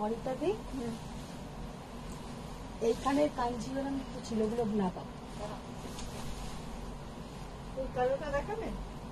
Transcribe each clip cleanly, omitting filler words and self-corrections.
অরিতা দি এইখানের কাঞ্জিগুলো একটু ছিল, ওগুলো না পাবো। ওই কালোটা দেখাবে?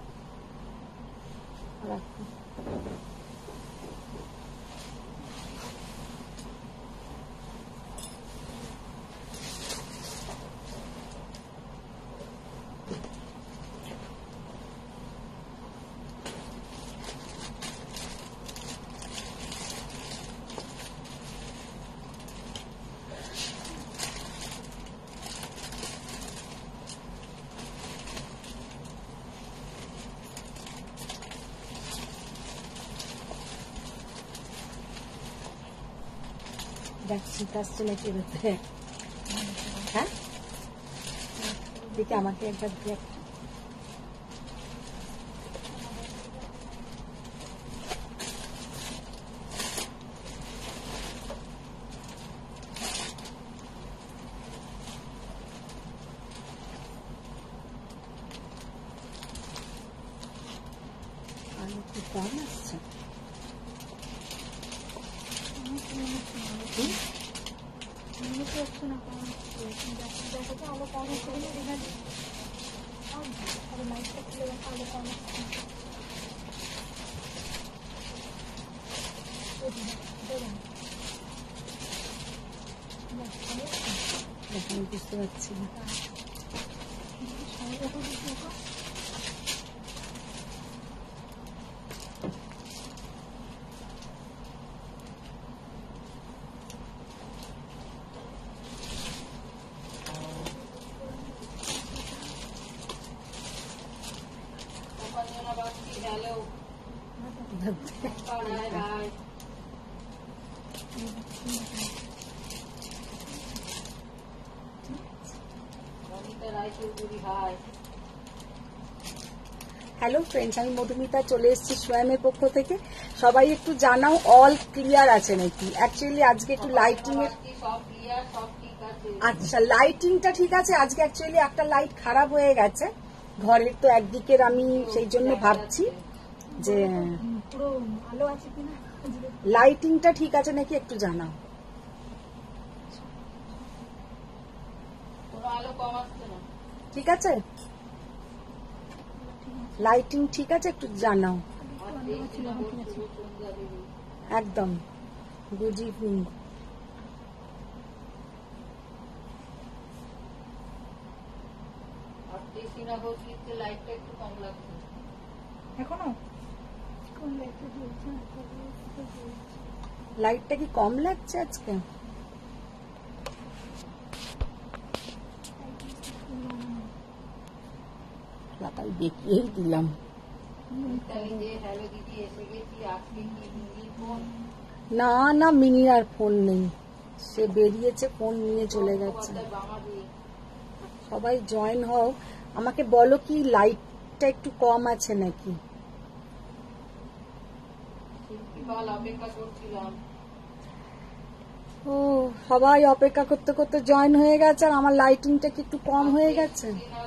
দেখ শীত আসছে নাকি ভেতরে? হ্যাঁ দেখি আমাকে একবার দেখ। আলু কি কম আসছে? বুঝতে পারছি না। হ্যালো ফ্রেন্ডস, আমি মধুমিতা চলে এসেছি সোয়ামের পক্ষ থেকে। সবাই একটু জানাও অল ক্লিয়ার আছে নাকি। অ্যাকচুয়ালি আজকে একটু লাইটিং এর, আচ্ছা লাইটিংটা ঠিক আছে। আজকে অ্যাকচুয়ালি একটা লাইট খারাপ হয়ে গেছে ঘরের, তো একদিকের আমি সেই জন্য ভাবছি যে লাইটিংটা ঠিক আছে নাকি একটু জানাও। ঠিক আছে, লাইটিং ঠিক আছে একটু জানাও। একদম গুড ইভিনিং। লাইটটা কি কম লাগছে আজকে? দেখিয়েই দিলাম। না না মিনি আর ফোন নেই, সে বেরিয়েছে ফোন নিয়ে চলে গেছে। সবাই জয়েন হও, আমাকে বলো কি লাইটটা একটু কম আছে নাকি। ও সবাই অপেক্ষা করতে করতে জয়েন হয়ে গেছে, আর আমার লাইটিংটা কি একটু কম হয়ে গেছে?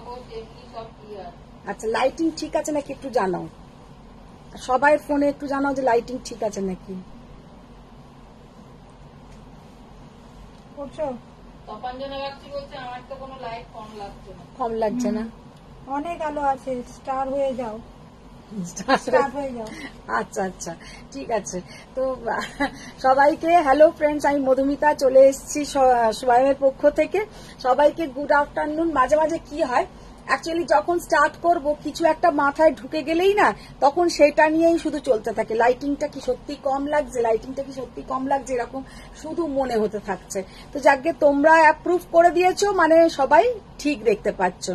আচ্ছা লাইটিং ঠিক আছে নাকি একটু জানাও, সবাই ফোনে একটু জানাও যে লাইটিং ঠিক আছে নাকি। কম লাগছে না, অনেক আলো আছে, স্টার হয়ে যাও। আচ্ছা আচ্ছা ঠিক আছে। তো সবাইকে হ্যালো ফ্রেন্ডস, আমি মধুমিতা চলে এসেছি সোয়ামের পক্ষ থেকে। সবাইকে গুড আফটারনুন। মাঝে মাঝে কি হয় অ্যাকচুয়ালি যখন স্টার্ট করব কিছু একটা মাথায় ঢুকে গেলেই না তখন সেটা নিয়েই শুধু চলতে থাকে। লাইটিংটা কি সত্যি কম লাগছে, লাইটিংটা কি সত্যি কম লাগছে, এরকম শুধু মনে হতে থাকছে। তো যাকে তোমরা অ্যাপ্রুভ করে দিয়েছো মানে সবাই ঠিক দেখতে পাচ্ছ।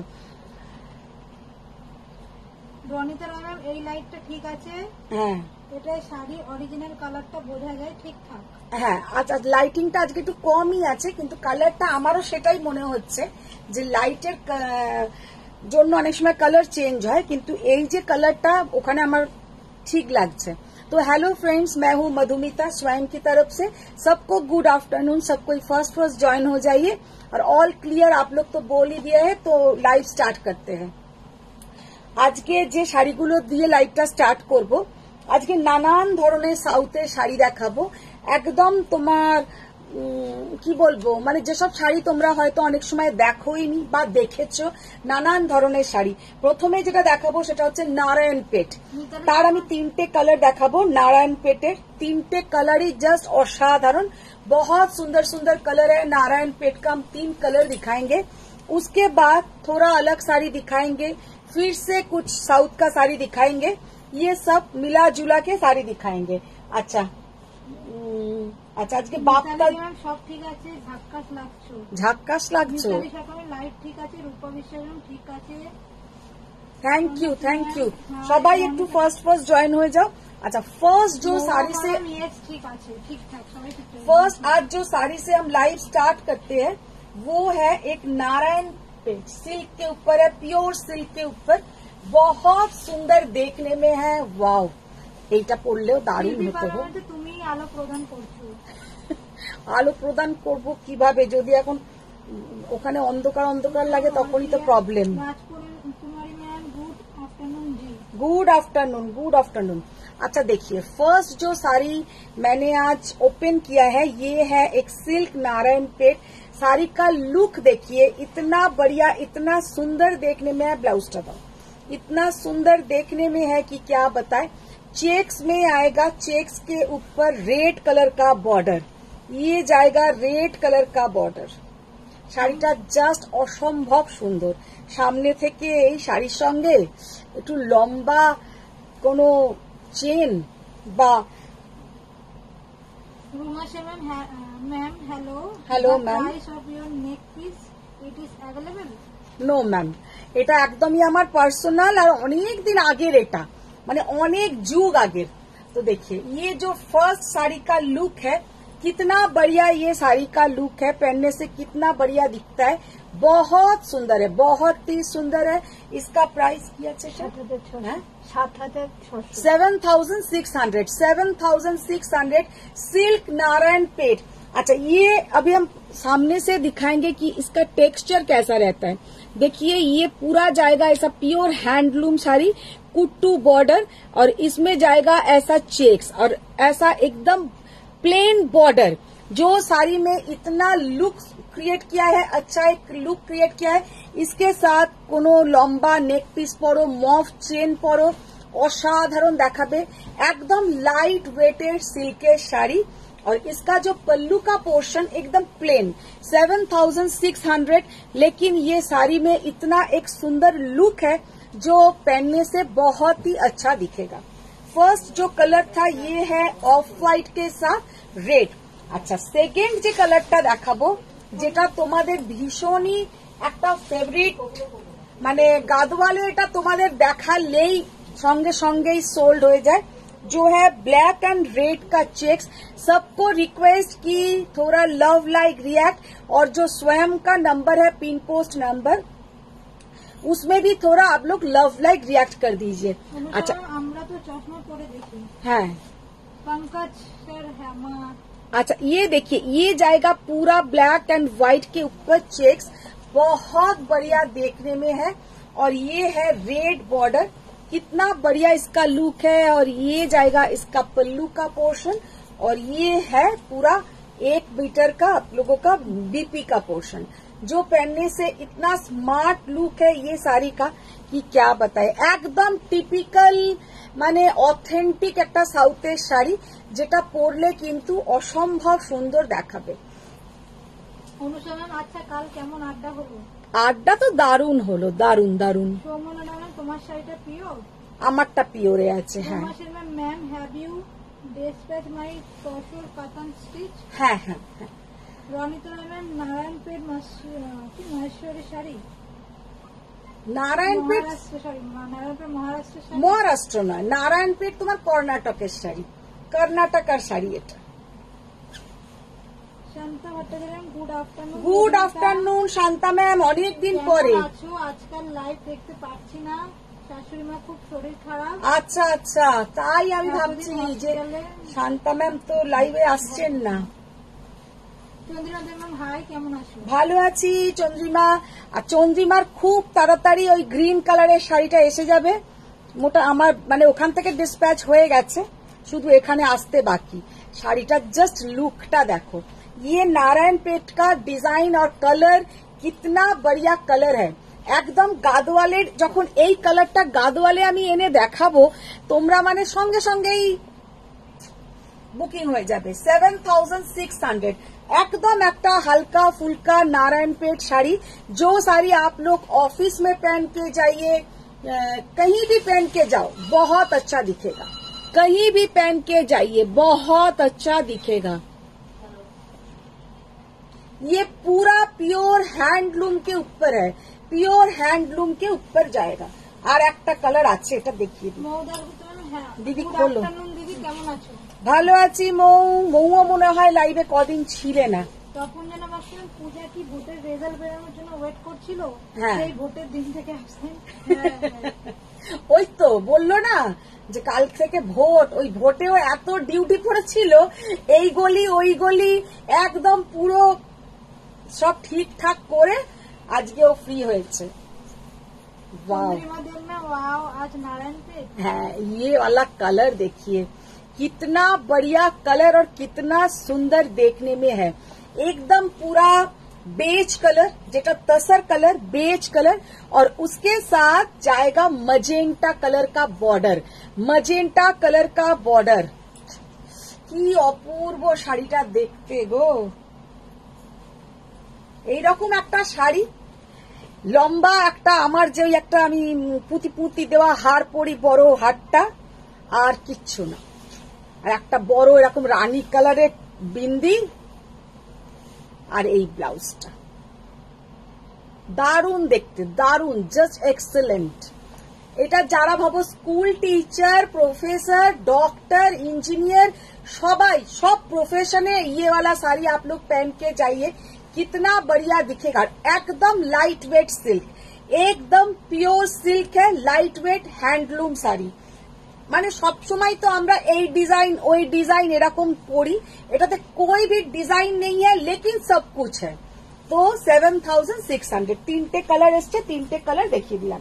রনিতা ম্যাম এই লাইটটা ঠিক আছে? হ্যাঁ এটাই শাড়ি অরিজিনাল কালারটা বোঝা যায় ঠিকঠাক। হ্যাঁ আচ্ছা লাইটিংটা আজকে একটু কমই আছে, কিন্তু কালারটা আমারও সেটাই মনে হচ্ছে যে লাইটের জন্য অনেক সময় কালার চেঞ্জ হয়, কিন্তু এই যে কালারটা ওখানে আমার ठीक লাগছে। तो हेलो फ्रेंड्स, मैं हूँ मधुमिता स्वयं की तरफ से। सबको गुड आफ्टरनून। सब कोई फर्स्ट ज्वाइन हो जाइए, और ऑल क्लियर आप लोग तो बोल ही दिया है, तो लाइव स्टार्ट करते हैं। আজকে যে শাড়িগুলো দিয়ে লাইভটা স্টার্ট করব, আজকে নানান ধরনের সাউথের শাড়ি দেখাবো। একদম তোমার কি বলবো, মানে যেসব শাড়ি তোমরা হয়তো অনেক সময় দেখোইনি বা দেখেছো, নানান ধরনের শাড়ি। প্রথমে যেটা দেখাবো সেটা হচ্ছে নারায়ণ পেট। তার আমি 3টে কালার দেখাবো। नारायण पेटेर 3টে कलर ही जस्ट असाधारण, बहुत सुंदर सुंदर कलर है। नारायण पेट का हम 3 कलर दिखाएंगे, उसके बाद थोड़ा अलग साड़ी दिखाएंगे, फिर से कुछ साउथ का साड़ी दिखाएंगे, ये सब मिला जुला के साड़ी दिखाएंगे। अच्छा আচ্ছা, আজকে বাপটা সব ঠিক আছে, ঝাক্কাস লাগছো, ঝাক্কাস লাগছো। লাইট ঠিক আছে, রূপা বিশ্বাস ঠিক আছে। थैंक यू সবাই একটু ফার্স্ট জয়েন হয়ে যাও। अच्छा, फर्स्ट जो साड़ी से ठीक আছে, ठीक-ठाक सभी ठीक है। फर्स्ट आज जो साड़ी से हम लाइव स्टार्ट करते हैं वो है एक नारायण पेट, सिल्क के ऊपर है, प्योर सिल्क के ऊपर, बहुत सुंदर देखने में है। वाओ, এইটা পরলেও দারুণ হতে হবে। তুমি আলো প্রদান করছো। আলো প্রদান করব কিভাবে, যদি এখন ওখানে অন্ধকার অন্ধকার লাগে তখনই তো প্রবলেম। Good afternoon. अच्छा देखिए, फर्स्ट जो साड़ी मैंने आज ओपन किया है ये है एक सिल्क नारायण पेट। साड़ी का लुक देखिए, इतना बढ़िया, इतना सुंदर देखने में है। ब्लाउज का इतना सुंदर देखने में है कि क्या बताए। चेक्स में आएगा, चेक्स के ऊपर रेड कलर का बॉर्डर, ये जाएगा रेड कलर का बॉर्डर। শাড়িটা জাস্ট অসম্ভব সুন্দর। সামনে থেকে এই শাড়ির সঙ্গে একটু লম্বা কোনো চেন বা ma'am hello ma'am, price of your neck piece it is available. No ma'am, এটা একদমই আমার পার্সোনাল আর অনেক দিন আগের, এটা মানে অনেক যুগ আগের। तो देखिए ये जो फर्स्ट साड़ी का लुक है, कितना बढ़िया ये साड़ी का लुक है, पहनने से कितना बढ़िया दिखता है, बहुत सुंदर है, बहुत ही सुंदर है। इसका प्राइस क्या है? 7,600 सिल्क नारायण पेट। अच्छा, ये अभी हम सामने से दिखाएंगे कि इसका टेक्सचर कैसा रहता है। देखिए ये पूरा जाएगा ऐसा pure handloom sari, kuttu border, और इसमें जाएगा ऐसा चेक्स और ऐसा एकदम प्लेन बॉर्डर, जो साड़ी में इतना लुक क्रिएट किया है, अच्छा एक लुक क्रिएट किया है। इसके साथ कोनो लंबा नेक पिस परो, मफ चेन परो, असाधारण देखाबे, एकदम लाइट वेटेड सिल्केर शाड़ी। और इसका जो पल्लू का पोर्शन एकदम प्लेन, 7,600, लेकिन ये साड़ी में इतना एक सुंदर लुक है जो पहनने से बहुत ही अच्छा दिखेगा। फर्स्ट जो कलर था ये है ऑफ व्हाइट के साथ रेड। अच्छा, सेकेंड যে কালারটা দেখাবো, যেটা তোমাদের ভীষণই একটা ফেভারিট, মানে গাদওয়ালে, এটা তোমাদের দেখালেই সঙ্গে সঙ্গেই সোল্ড হয়ে যায়, जो है ब्लैक एंड रेड का चेक्स। सबको रिक्वेस्ट की थोड़ा लव लाइक रिएक्ट, और जो स्वयं का नंबर है पिन पोस्ट नंबर, उसमें भी थोड़ा आप लोग लव लाइक रिएक्ट कर दीजिए। अच्छा, আমরা তো চশমা পরে দেখি। হ্যাঁ, पंकज सर है मां। अच्छा, ये देखिए ये जाएगा पूरा ब्लैक एंड व्हाइट के ऊपर चेक्स, बहुत बढ़िया देखने में है। और ये है रेड बॉर्डर, कितना बढ़िया इसका लुक है। और ये जाएगा इसका पल्लू का पोर्शन, और ये है पूरा 1 मीटर का आप लोगों का बीपी का पोर्शन, जो पहनने से इतना स्मार्ट लुक है ये साड़ी का कि क्या बताए। एकदम टिपिकल মানে অথেন্টিক একটা সাউথের শাড়ি, যেটা পরলে কিন্তু অসম্ভব সুন্দর দেখাবে। অনুসরণ, আচ্ছা কাল কেমন আড্ডা হলো? আড্ডা তো দারুণ হলো, দারুণ দারুণ। সোমনা নামে তোমার শাড়িটা পিওর? আমারটা পিওরে আছে। হ্যাঁ ma'am, have you dispatch my tussar katan stitch? হ্যাঁ হ্যাঁ হ্যাঁ। রনিতা ম্যাম, নারায়ণপেট মহেশ্বরী শাড়ি? নারায়ণপেট মহারাষ্ট্র নয়, নারায়ণপেট তোমার কর্ণাটকের শাড়ি, কর্ণাটকার শাড়ি এটা। Shanta Bhattacharya, good afternoon. Good afternoon Shanta ma'am, অনেকদিন পরে। আজকাল লাইভ দেখতে পাচ্ছি না, শাশুড়ি মা খুব শরীর খারাপ। আচ্ছা আচ্ছা, তাই আমি ভাবছি যে শান্তা ম্যাম তো লাইভে আসছেন না। ভালো আছি চন্দ্রিমা। আর চন্দ্রিমার খুব তাড়াতাড়ি ওই গ্রিন কালারের শাড়িটা এসে যাবে, মোটা আমার মানে ওখান থেকে ডিসপ্যাচ হয়ে গেছে, শুধু এখানে আসতে বাকি। শাড়িটা জাস্ট লুকটা দেখো। ये नारायण पेट का डिजाइन और कलर कितना बढ़िया कलर है। একদম গাদওয়ালের, যখন এই কালারটা গাদওয়ালে আমি এনে দেখাবো তোমরা মানে সঙ্গে সঙ্গেই বুকিং হয়ে যাবে। 7600 एकदम একটা हल्का फुल्का नारायण पेट साड़ी, जो साड़ी आप लोग ऑफिस में पहन के जाइए, कहीं भी पहन के जाओ बहुत अच्छा दिखेगा, कहीं भी पहन के जाइए बहुत अच्छा दिखेगा। ये पूरा प्योर हैंडलूम के ऊपर है, प्योर हैंडलूम के ऊपर जाएगा। আর একটা কালার আছে, এটা দেখিয়ে দিই দিদি, খোলো। দিদি কেমন আছো? ভালো আছি মৌও মনে হয় লাইভে কদিন ছিলে না। তখন যেন ভাবছিলাম পূজা কি ভোটের রেজাল্ট বেরোনোর জন্য ওয়েট করছিল, হ্যাঁ। সেই ভোটের দিন থেকে আসছেন। ওই তো বললো না যে কাল থেকে ভোট, ওই ভোটেও এত ডিউটি পড়েছিল, এই গলি ওই গলি একদম পুরো সব ঠিকঠাক করে আজকেও ফ্রি হয়েছে। वाव, वाव, आज नारायण पेट। হ্যাঁ, ये वाला कलर देखिए कितना बढ़िया कलर और कितना सुंदर देखने में है। एकदम पूरा बेज कलर, जेटा तसर कलर, बेज कलर, और उसके साथ जाएगा मजेंटा कलर का बॉर्डर, मजेंटा कलर का बॉर्डर। কি অপূর্ব শাড়িটা দেখতে গো। এইরকম একটা শাড়ি, লম্বা একটা, আমার যে একটা আমি পুঁতি পুঁতি দেওয়া হার পরি, বড় হারটা, আর কিচ্ছু না, আর একটা বড় এরকম রানী কালারের বিন্দি, আর এই ব্লাউজটা দারুণ দেখতে, দারুণ, জাস্ট এক্সেলেন্ট। এটা যারা ভাবো school teacher, professor, doctor, engineer, सबाई सब प्रोफेशने ये वाला साड़ी आप लोग पहन के जाइए, कितना बढ़िया दिखेगा। एकदम लाइट वेट सिल्क, एकदम प्योर सिल्क है, लाइट वेट हैंडलूम साड़ी। মানে সব সময় তো আমরা এই ডিজাইন ওই ডিজাইন এরকম পরি, এটাতে कोई भी डिजाइन नहीं है लेकिन सब कुछ है। तो 7600, তিনটে কালার এসছে, তিনটে কালার দেখিয়ে দিলাম।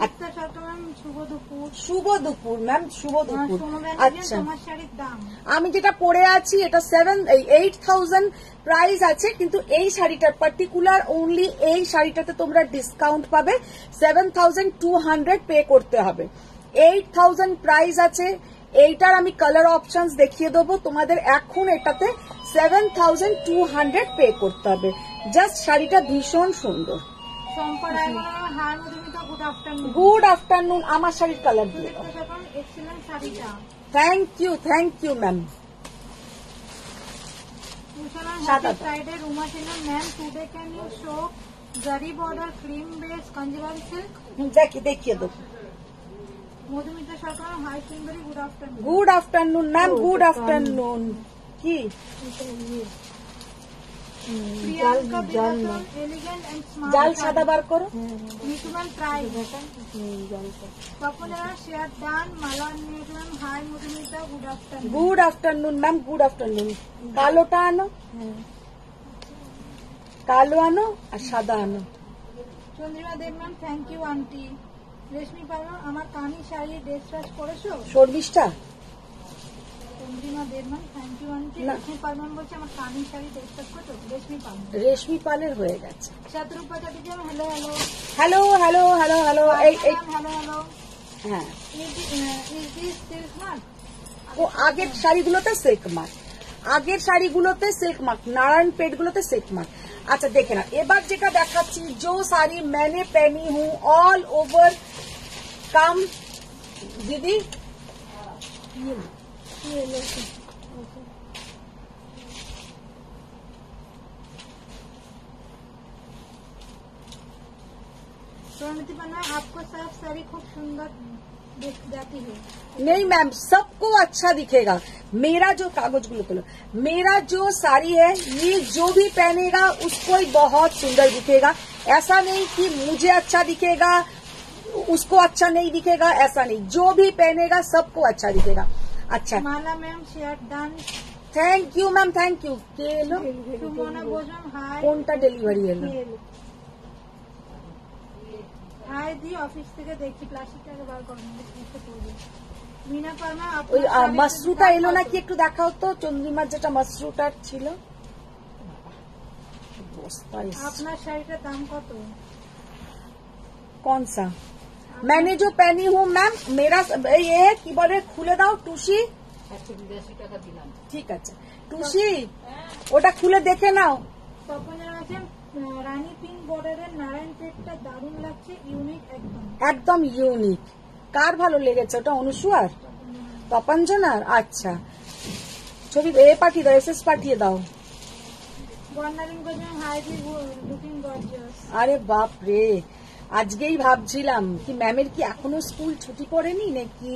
শুভ দুপুর ম্যাম, শুভ দুপুর। আচ্ছা, আমি যেটা পরে আছি এটা 8000 প্রাইস আছে, কিন্তু এই শাড়িটার পার্টিকুলার ওনলি এই শাড়িটাতে তোমরা ডিসকাউন্ট পাবে, 7200 পে করতে হবে। 8000 প্রাইস আছে, এইটার আমি কালার অপশনস দেখিয়ে দেবো তোমাদের। এখন এটাতে 7200 পে করতে হবে। জাস্ট শাড়িটা ভীষণ সুন্দর। গুড আফটারনুন, আমার শাড়ির কালার দিয়ে থ্যাংক ইউ ম্যাম। দেখিয়ে দেবো। Good afternoon ma'am, good afternoon. কি জাল সাদা বার করো। Good afternoon ma'am, good afternoon. কালোটা আনো, কালো আনো আর সাদা আনো। Chandrima Debman, thank you aunty. Reshmi Palan, আমার কানি শাড়ি ড্রেস ট্রেস করেছো? সর্বিশটা Chandrima Debman, thank you aunty. Reshmi Palan বলছে আমার কানি শাড়ি ড্রেস ট্রেস করেছো? রেশমি পালন, রেশমি পালের হয়ে গেছে। শত্রুপা চাটিজান, hello hello hello hello hello hello. এই হ্যালো হ্যালো। হ্যাঁ, ইজ দিস সিল্ক মার্ক? ও আগের শাড়িগুলোতে সিল্ক মার্ক, আগের শাড়িগুলোতে সিল্ক মার্ক, নারায়ণ পেট গুলোতে সিল্ক মার্ক। আচ্ছা দেখে না, এবার যেটা দেখাচ্ছি, जो साड़ी मैंने पहनी हूँ ऑल ओवर काम दीदी, प्रणति पन्ना, आपको सब साड़ी खूब सुंदर दिख जाती है। नहीं मैम, सबको अच्छा दिखेगा। मेरा जो कागज गुलो तो मेरा जो साड़ी है, ये जो भी पहनेगा उसको ही बहुत सुंदर दिखेगा। ऐसा नहीं कि मुझे अच्छा दिखेगा उसको अच्छा नहीं दिखेगा, ऐसा नहीं, जो भी पहनेगा सबको अच्छा दिखेगा। अच्छा, Mala ma'am share done, thank you ma'am, thank you. के लो सुमना भोजन, हाय। কোনটা ডেলিভারি এলো? হাই দি, অফিস থেকে দেখি প্লাস্টিকটাকে বার করুন, এসে পড়বে। मीना पार्मा ওই মাশরুটা এলো নাকি একটু দেখাও তো, চন্দ্রিমার যেটা মাশরুটার ছিল। আপনার শাড়িটার দাম কত? कौन सा? मैंने जो पहनी हूँ मैम, मेरा ये की बोले खुले दाओ टुशी, 182 টাকা দিলাম। ঠিক আছে টুসি, ওটা খুলে দেখে নাও। তপনের আছে রানী পিঙ্ক বর্ডারের নারায়ণপেটটা দারুণ লাগছে, ইউনিক একদম। একদম ইউনিক। কার ভালো লেগেছে ওটা? অনুসুয়ার, তপঞ্জনার? আচ্ছা ছবি এ পাঠিয়ে দাও, এসএস পাঠিয়ে দাও। বর্ণালীন গজম হাইজি লুকিং গর্জিয়াস। আরে বাপ রে, আজকেই ভাবছিলাম কি ম্যামের কি এখনো স্কুল ছুটি পড়েনি নাকি।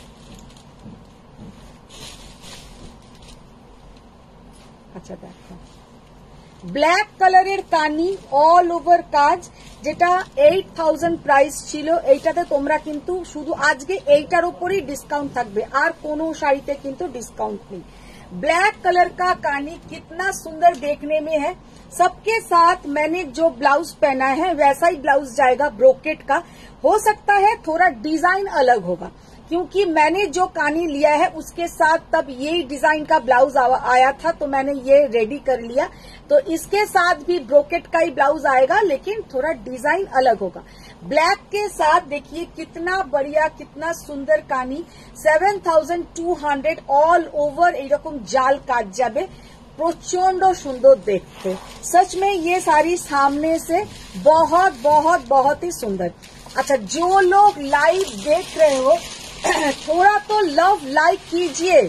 আচ্ছা দেখো, ব্ল্যাক কালারের কানি অল ওভার কাজ, যেটা 8000 প্রাইস ছিল, এইটাতে তোমরা কিন্তু শুধু আজকে এইটার উপরই ডিসকাউন্ট থাকবে, আর কোনো শাড়িতে কিন্তু ডিসকাউंट नहीं। ब्लैक कलर का कानी कितना सुंदर देखने में है। सबके साथ मैंने जो ब्लाउज पहना है वैसा ही ब्लाउज जाएगा, ब्रोकेट का। हो सकता है थोड़ा डिजाइन अलग होगा, क्योंकि मैंने जो कानी लिया है उसके साथ तब यही डिजाइन का ब्लाउज आया था, तो मैंने ये रेडी कर लिया। तो इसके साथ भी ब्रोकेट का ही ब्लाउज आएगा, लेकिन थोड़ा डिजाइन अलग होगा। ब्लैक के साथ देखिए कितना बढ़िया, कितना सुंदर कानी, 7200 ऑल ओवर एरकम जाल काट जाबे, प्रचंड सुंदर देखते। सच में ये सारी सामने से बहुत बहुत बहुत ही सुंदर। अच्छा, जो लोग लाइव देख रहे हो थोड़ा तो लव लाइक कीजिए।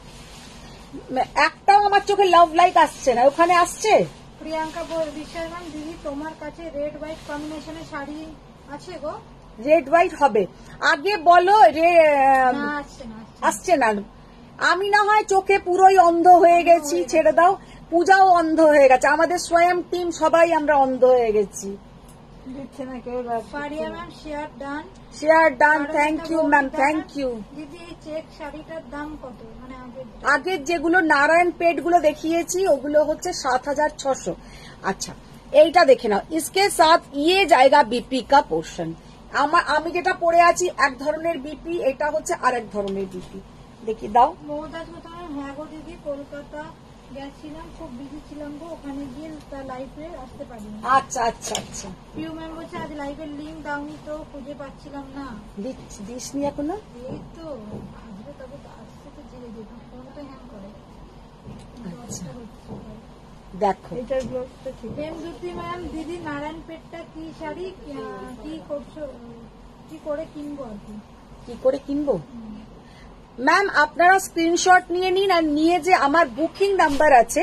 একটাও আমার চোখে লাভ লাইক আসছে না, ওখানে আসছে। প্রিয়াঙ্কা বিশ্বাস ম্যাম, দিদি তোমার কাছে রেড হোয়াইট কম্বিনেশনের শাড়ি আছে গো? রেড হোয়াইট হবে, আগে বলো। না, আসছে না, আসছে না। আমি না হয় চোখে পুরোই অন্ধ হয়ে গেছি, ছেড়ে দাও। পূজাও অন্ধ হয়ে গেছে, আমাদের স্বয়ং টিম সবাই আমরা অন্ধ হয়ে গেছি। দিচ্ছে না কেউ। Fariya ma'am share done, share done, thank you ma'am, thank you. দিদি এই চেক শাড়িটার দাম কত? মানে আগের যেগুলো নারায়ণ পেট গুলো দেখিয়েছি ওগুলো হচ্ছে 7600। আচ্ছা এইটা দেখে নাও, ইসকে সাথ ইয়ে জায়গা বিপি কা পোর্শন। আমি যেটা পরে আছি এক ধরনের বিপি, এটা হচ্ছে আরেক ধরনের বিপি। দেখি দাও। মমতাজ ম্যাম, হ্যাঁ গো দিদি, কলকাতা গেছিলাম, খুব বিজি ছিলাম গো, ওখানে গিয়ে লাইভে আসতে পারিনি। আচ্ছা আচ্ছা আচ্ছা। পিউ ম্যাম বলছে আজ লাইভের লিঙ্ক দাওনি তো, খুঁজে পাচ্ছিলাম না। দিসনি এখনো? এই তো আসবে, তবে আসছে তো ধীরে ধীরে, ফোনটা হ্যাং করে। আচ্ছা দেখো, প্রেমজ্যোতি ম্যাম, দিদি নারায়ণপেটটা কি শাড়ি কি করছো, কি করে কিনবো আর কি করে কিনবো? ম্যাম আপনারা স্ক্রিনশট নিয়ে নিন, আর নিয়ে যে আমার বুকিং নাম্বার আছে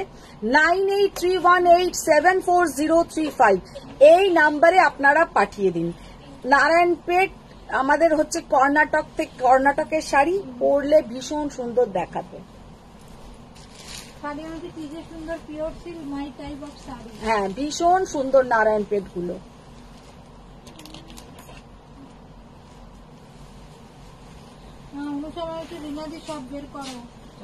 9831874035, এই নাম্বারে আপনারা পাঠিয়ে দিন। নারায়ণপেট আমাদের হচ্ছে কর্ণাটক থেকে, কর্ণাটকের শাড়ি পরলে ভীষণ সুন্দর দেখাবে। সুন্দর pure silk my type of sari. হ্যাঁ ভীষণ সুন্দর নারায়ণপেট গুলো। সব বের করো,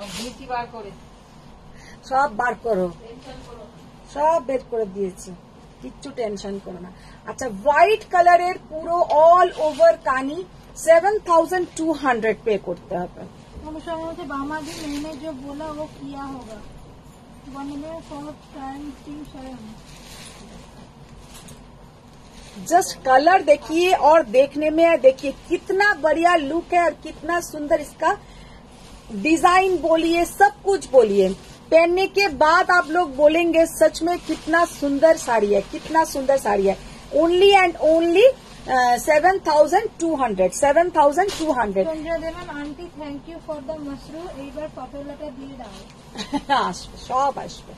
সব বার করো, সব বের করে দিয়েছি, কিচ্ছু টেনশন করো না। আচ্ছা, হোয়াইট কালারের পুরো অল ওভার কানি 7200 পে করতে হবে। बामाजी मैंने जो बोला वो किया होगा। जस्ट कलर देखिए और देखने में देखिए कितना बढ़िया लुक है और कितना सुंदर इसका डिजाइन बोलिए, सब कुछ बोलिए। पहनने के बाद आप लोग बोलेंगे सच में कितना सुंदर साड़ी है, कितना सुंदर साड़ी है। Only and only 7200 7200। Aunty thank you for the mashru, एक बार पटोलाটা দিয়ে দাও। আসবে, সব আসবে।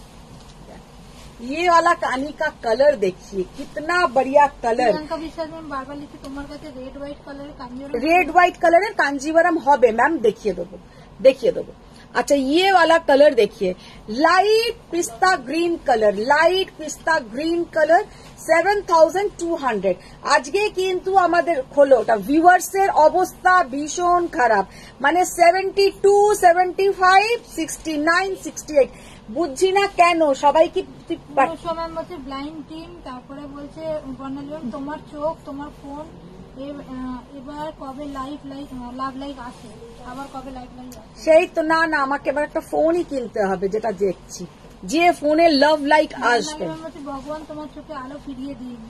ये वाला कानी का कलर देखिए कितना बढ़िया कलर। बार-बार लिखी তোমার কাছে রেড হোয়াইট কালারের Kanjeevaram, red white colour Kanjeevaram হবে मैम, देखिए देबो, देखिए देबो। अच्छा ये वाला कलर देखिए, light pista green colour, light pista green colour 7200। আজকে কিন্তু আমাদের খোলো ওটা, ভিউয়ার্স এর অবস্থা ভীষণ খারাপ, মানে 72 75 69 68। বুঝছি না কেন সবাই কি সমান বলছে ব্লাইন্ড টিম, তারপরে বলছে বর্ণালী তোমার চোখ তোমার ফোন এবার কবে লাইভ লাভ লাইভ আসে, আবার কবে লাইভ লাইভ আসে? সেই তো না না, আমাকে এবার একটা ফোনই কিনতে হবে, যেটা দেখছি যে ফোনে লাভ লাইক আসবে। ভগবান তোমার চোখে আলো ফিরিয়ে দিন।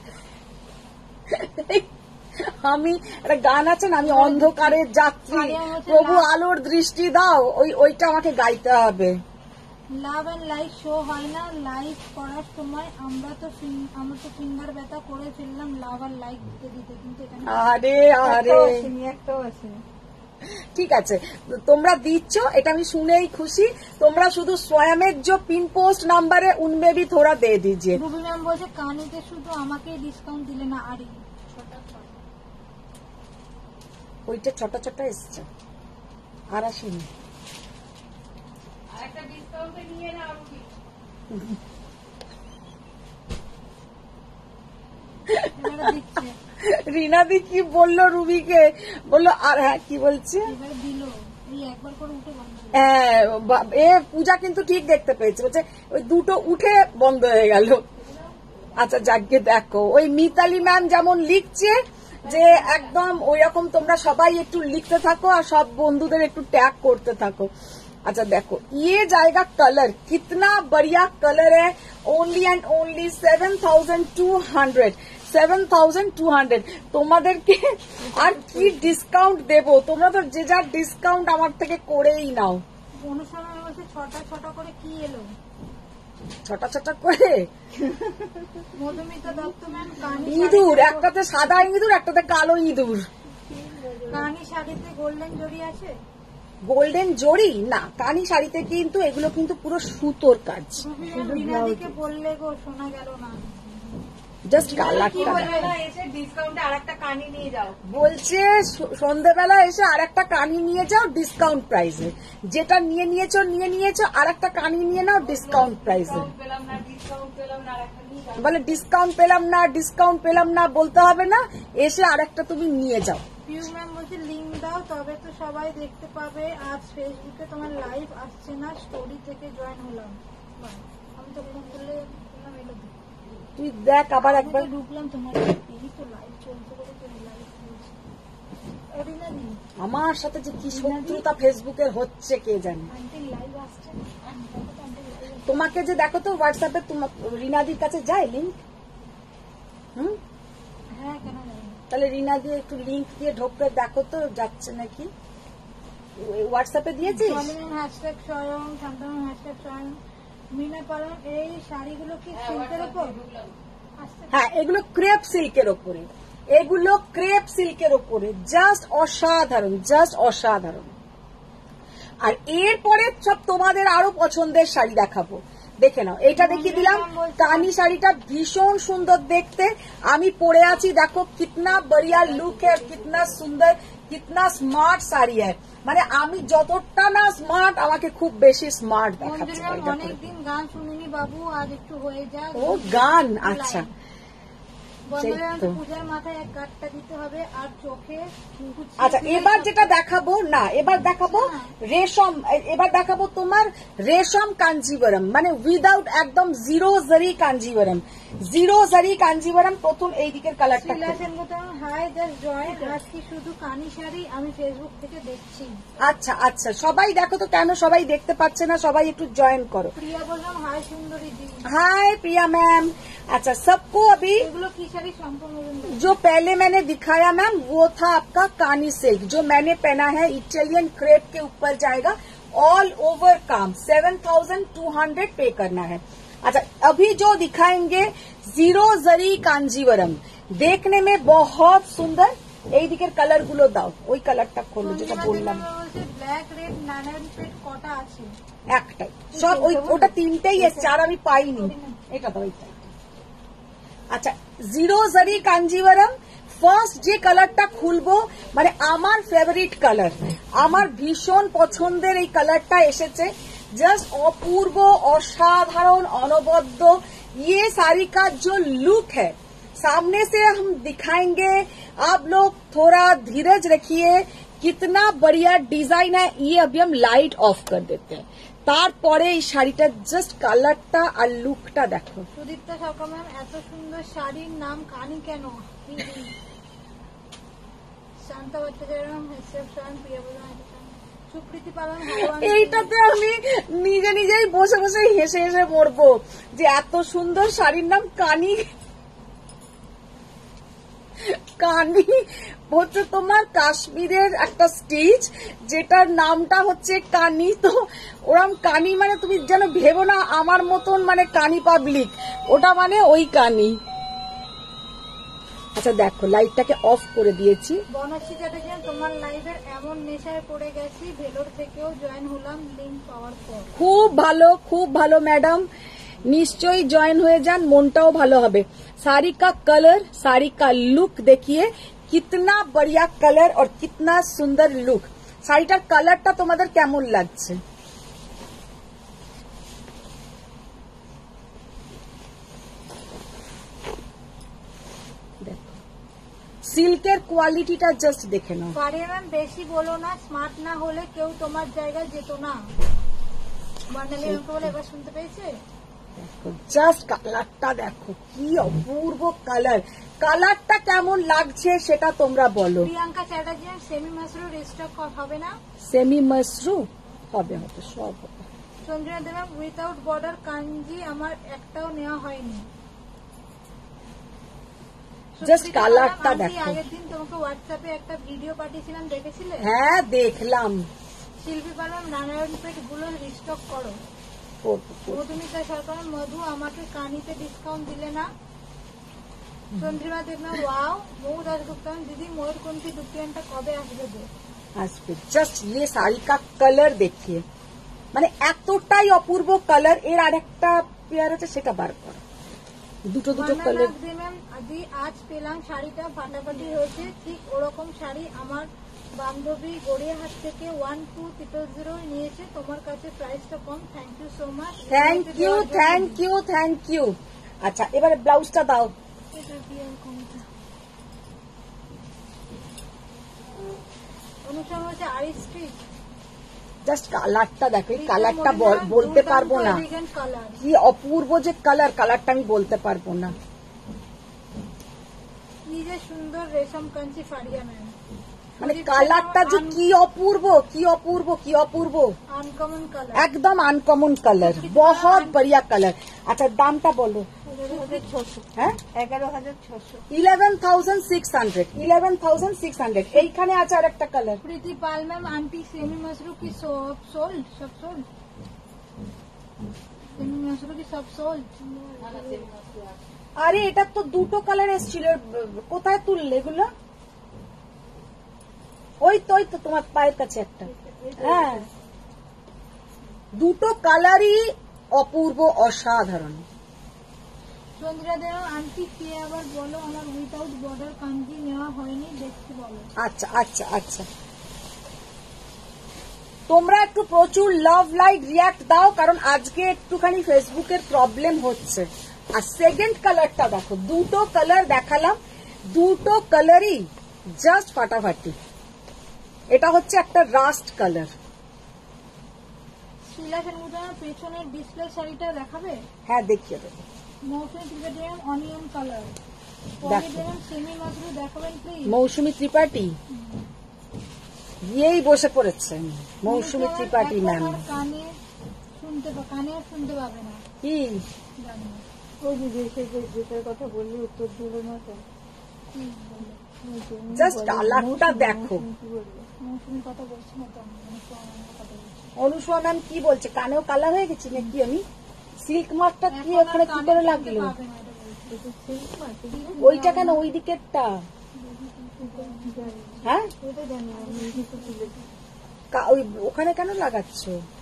আমি একটা গান আছে না, আমি অন্ধকারের যাত্রী, প্রভু আলোর দৃষ্টি দাও, ওইটা আমাকে গাইতে হবে। লাভ এন্ড লাইক শো হয় না লাইভ করার সময়, আমরা তো ফিঙ্গার ব্যথা করে ফেললাম লাভ আর লাইক দিতে দিতে, কিন্তু এখানে আরে আরে একটাও আছে। ঠিক আছে, তোমরা দিচ্ছ, এটা আমি শুনেই খুশি। তোমরা শুধু स्वयं जो पिन पोस्ट नंबर है उनमें भी थोड़ा दे दीजिए। রুবি ম্যাম বলছে কানিতে শুধু আমাকে ডিসকাউন্ট দিলে না, আরে ওইটা ছোট ছোট এসছে, আর আসেনি। আরেকটা ডিসকাউন্টে নিয়ে নাও রুবি। এবারে দিচ্ছে, রিনাদি কি বললো রুবিকে, বললো আর হ্যাঁ কি বলছে, এবারে দিল, এই একবার করে উঠে বন্ধ। এ পূজা কিন্তু ঠিক দেখতে পেয়েছে, বলছে ওই দুটো উঠে বন্ধ হয়ে গেল। আচ্ছা যাকে দেখো, ওই মিতালি ম্যাম যেমন লিখছে যে একদম ওই রকম তোমরা সবাই একটু লিখতে থাকো আর সব বন্ধুদের একটু ট্যাগ করতে থাকো। अच्छा देखो ये जाएगा कलर, कितना बढ़िया कलर है, ओनली एंड ओनली 7,200 7,200 তোমাদেরকে আর কি ডিসকাউন্ট দেবো, তোমরা তো যে যা ডিসকাউন্ট আমার থেকে করেই নাও। অনুষ্ঠানের বলছে ছটা ছটা করে কি এলো, ছটা ছটা করে মধুমিতা দত্ত ম্যাম কানি ইঁদুর, একটাতে সাদা ইঁদুর একটাতে কালো ইঁদুর। কানি শাড়িতে গোল্ডেন জড়ি আছে, গোল্ডেন জড়ি না, কানি শাড়িতে কিন্তু এগুলো কিন্তু পুরো সুতোর কাজ, বিনাদিকে বললে গো শোনা গেল না। জাস্ট কালারটা এসে ডিসকাউন্টে আরেকটা কানি নিয়ে যাও। বলছে সন্ধ্যেবেলা এসে আর একটা কানি নিয়ে যাও ডিসকাউন্ট প্রাইসে, যেটা নিয়ে নিয়েছো আর একটা কানি নিয়ে নাও ডিসকাউন্ট প্রাইসে। পেলাম না, ডিসকাউন্ট পেলাম না, আরেকটা নিয়ে যাও। বলে ডিসকাউন্ট পেলাম না বলতে হবে না, এসে আর একটা তুমি নিয়ে যাও। পিউ ম্যাম বলছে লিঙ্ক দাও তবে তো সবাই দেখতে পাবে, আজ ফেসবুকে তোমার লাইভ আসছে না, স্টোরি থেকে জয়েন হলাম। বাহ, আমি তো ফোন করলে বললাম এলো তো। তুই দেখ আবার আমি একবার। তো ঢুকলাম তোমার এই তো লাইভ চলছে বলে তো লাইভ চলছে। অরিনা দি আমার সাথে যে কি শত্রুতা ফেসবুকের হচ্ছে কে জানে। আন্টি লাইভ আসছে, দেখো তো আন্টি লাইভ আসছে। তোমাকে যে দেখো তো হোয়াটসঅ্যাপে রিনাদির কাছে যায় লিঙ্ক, হ্যাঁ কেন জানি না। তাহলে রিনাদি একটু লিঙ্ক দিয়ে ঢোকে দেখো তো যাচ্ছে নাকি, হোয়াটসঅ্যাপে দিয়েছিস? হ্যাশট্যাগ স্বয়ং, শান্তনু হ্যাশট্যাগ স্বয়ং, মিনা পালন, এই শাড়িগুলো কি সিল্কের উপর আসছে? হ্যাঁ এগুলো ক্রেপ সিল্কের ওপরে, এগুলো ক্রেপ সিল্কের ওপরে, জাস্ট অসাধারণ। আর এরপরে সব তোমাদের আরো পছন্দের শাড়ি দেখাবো, দেখে নাও। এটা দেখিয়ে দিলাম, কানি শাড়িটা ভীষণ সুন্দর দেখতে, আমি পরে আছি, দেখো কিতনা বড়িয়া লুক হ্যায়, কিতনা সুন্দর, কিতনা স্মার্ট শাড়ি হ্যায়, মানে আমি যতটা না স্মার্ট আমাকে খুব বেশি স্মার্ট দেখাচ্ছে শাড়িটা পরে। অনেকদিন গান শুনিনি বাবু, আজ একটু হয়ে যাক। ও গান, আচ্ছা বন্ধুরা তো। পূজার মাথায় এক কাটটা দিতে হবে আর চোখে কুচি আচ্ছা এবার যেটা দেখাবো না, এবার দেখাবো রেশম, এবার দেখাবো তোমার রেশম কাঞ্জিবরম, মানে উইদাউট একদম জিরো জারি কাঞ্জিবরম। প্রথম এই দিকের কালারটা Sheela Sengupta, hi just join, আজ কি শুধু কানি শাড়ি, আমি ফেসবুক থেকে দেখছি। আচ্ছা সবাই দেখো তো, কেন সবাই দেখতে পাচ্ছে না, সবাই একটু জয়েন করো। প্রিয়া বললাম হাই সুন্দরী দি, हाय प्रिया मैम। अच्छा सबको अभी এগুলো কি শাড়ি সম্পূর্ণ जो पहले मैंने दिखाया मैम वो था आपका कानी सिल्क, जो मैंने पहना है इटालियन क्रेप के ऊपर जाएगा, ऑल ओवर काम 7,200 पे करना है। अच्छा अभी जो दिखाएंगे जीरो जरी कांजीवरम, देखने में बहुत सुंदर। এই দিকের কালার গুলো দাও, ওই কালারটা খোলো যেটা বললাম, ব্ল্যাক রেড নানান পেট কটা আছে? একটাই সব, ওটা তিনটেই এসছে আর আমি পাইনি, এটা দাও এইটা। আচ্ছা জিরো জারি কাঞ্জিভারাম, ফার্স্ট যে কালারটা খুলবো, মানে আমার ফেভারিট কালার, আমার ভীষণ পছন্দের এই কালারটা এসেছে, জাস্ট অপূর্ব, অসাধারণ, অনবদ্য। ये साड़ी का जो लुक है सामने से हम दिखाएंगे, आप लोग थोड़ा धीरज रखिए, कितना बढ़िया डिजाइन है। ये अभी हम लाइट ऑफ कर देते हैं, তারপরে এই শাড়িটা জাস্ট কালারটা আর লুকটা দেখো। সুদীপ্তা সরকার ম্যাম, এত সুন্দর শাড়ির নাম কানি কেন? শান্তা ভট্টাচার্য, রিসেপশন, প্রিয়া প্রধান, সুপ্রীতি পালন, এইটাতে আমি নিজে নিজেই বসে বসে হেসে হেসে মরবো যে এত সুন্দর শাড়ির নাম কানি। কানি হচ্ছে তোমার কাশ্মীরের একটা স্টিচ, যেটার নামটা হচ্ছে কানি। তো ওরম কানি মানে তুমি যেন ভেবো না আমার মতন মানে কানি পাবলিক, ওটা মানে ওই কানি। আচ্ছা দেখো, লাইটটাকে অফ করে দিয়েছি। বনশ্রী চ্যাটার্জি, তোমার লাইভের এমন নেশায় পড়ে গেছি, ভেলোর থেকেও জয়েন হলাম লিঙ্ক পাওয়ার পর। খুব ভালো ম্যাডাম, নিশ্চয়ই জয়েন হয়ে যান, মনটাও ভালো হবে। साड़ी का कलर, साड़ी का लुक देखिए, कितना बढ़िया कलर और कितना सुंदर लुक। শাড়িটার কালারটা তোমাদের কেমন লাগছে? দেখো সিল্কের কোয়ালিটিটা জাস্ট দেখে নাও। পারে ম্যাম বেশি বলো না, স্মার্ট না হলে কেউ তোমার জায়গায় যেত না। বান্ডালি আমাকে বলে এবার শুনতে পেয়েছে? জাস্ট কালারটা দেখো, কি অপূর্ব কালার। কালারটা কেমন লাগছে সেটা তোমরা বলো। প্রিয়াঙ্কা চ্যাটার্জি, সেমি মাসরু রিস্টক হবে না? সেমি মাশরু হবে, সব হবে। চন্দ্রিমা দেব, উইথাউট বর্ডার কাঞ্জি আমার একটাও নেওয়া হয়নি। জাস্ট কালারটা দেখো। আগের দিন তোমাকে হোয়াটসঅ্যাপে একটা ভিডিও পাঠিয়েছিলাম, দেখেছিলে? হ্যাঁ দেখলাম। শিল্পী পালন, নারায়ণপেট গুলো রিস্টক করো। মধুমিতা সরকার, মধু আমাকে কানিতে ডিসকাউন্ট দিলে না? চন্দ্রিমা দেবনা, ওয়াও। মৌ দাসগুপ্তা, দিদি ময়ূরকণ্ঠী দুটিয়ানটা কবে আসবে গো? আসবে। জাস্ট ये শাড়ি का কালার দেখিয়ে, মানে এতটাই অপূর্ব কালার। এর আরেকটা পেয়ার আছে, সেটা বার করো। দুটো কালার। আদি আজ পেলাম শাড়িটা ফাটাফাটি হয়েছে, ঠিক ওরকম শাড়ি আমার বান্ধবী গড়িয়াহাট থেকে 12000 নিয়েছে। তোমার কাছে প্রাইসটা কম, thank you so much. Thank you. আচ্ছা এবারে ব্লাউজটা দাও। অনুষ্ঠান হচ্ছে আরি স্ট্রিট। জাস্ট কালারটা দেখো, এই কালারটা বলতে পারবো না, কি অপূর্ব যে কালার। কালারটা আমি বলতে পারবো না। কি যে সুন্দর রেশম কাঞ্চি ফারিয়া ম্যাম, মানে কালারটা যে কি অপূর্ব, আনকমন কালার, একদম আনকমন কালার, বহুত বড়িয়া কালার। আচ্ছা দামটা বলো। 11,600। হ্যাঁ 11,600। 11,600। এইখানে আছে আর একটা colour. Priti Pal ma'am, aunty semi mashru কি সব সোল্ড? সেমি মাশরু কি সব সোল্ড? আরে এটা তো দুটো কালার এসেছিল, কোথায় তুললে এগুলো? ওই তো তোমার পায়ের কাছে একটা। হ্যাঁ দুটো কালারই অপূর্ব, অসাধারণ। চন্দ্রা দেব, আন্টি কে আবার বলো আমার উইথাউট বর্ডার কাঞ্জি নেওয়া হয়নি, দেখতে বলো। আচ্ছা তোমরা একটু প্রচুর লাভ লাইক রিয়াক্ট দাও, কারণ আজকে একটুখানি ফেসবুকের প্রবলেম হচ্ছে। আর সেকেন্ড কালারটা দেখো, দুটো কালার দেখালাম, দুটো কালারই জাস্ট ফাটাফাটি। এটা হচ্ছে একটা রাস্ট কালার। শিলা সেনগুপ্তের পেছনের ডিসপ্লে শাড়িটা দেখাবে? হ্যাঁ দেখিয়ে দেবো। Mousumi Tripathi, onion colour. Semi mashru দেখাবেন প্লিজ? মৌসুমী ত্রিপাঠী এই বসে পড়েছেন, মৌসুমী ত্রিপাঠী ম্যাম। কানে শুনতে পাবে না কি জানি না। ওই দিদি যেটার কথা বললি উত্তর দিল না তো, জাস্ট কালারটা দেখো। মৌসুমী কথা বলছি না তো, কথা বলছি। অনুষ্মা ম্যাম কি বলছে? কানেও কালার হয়ে গেছে নাকি? আমি সিল্ক মার্কটা কি ওখানে কি করে লাগলো? ওইটা কেন ওই দিকেরটা? হ্যাঁ ওখানে কেন লাগাচ্ছ?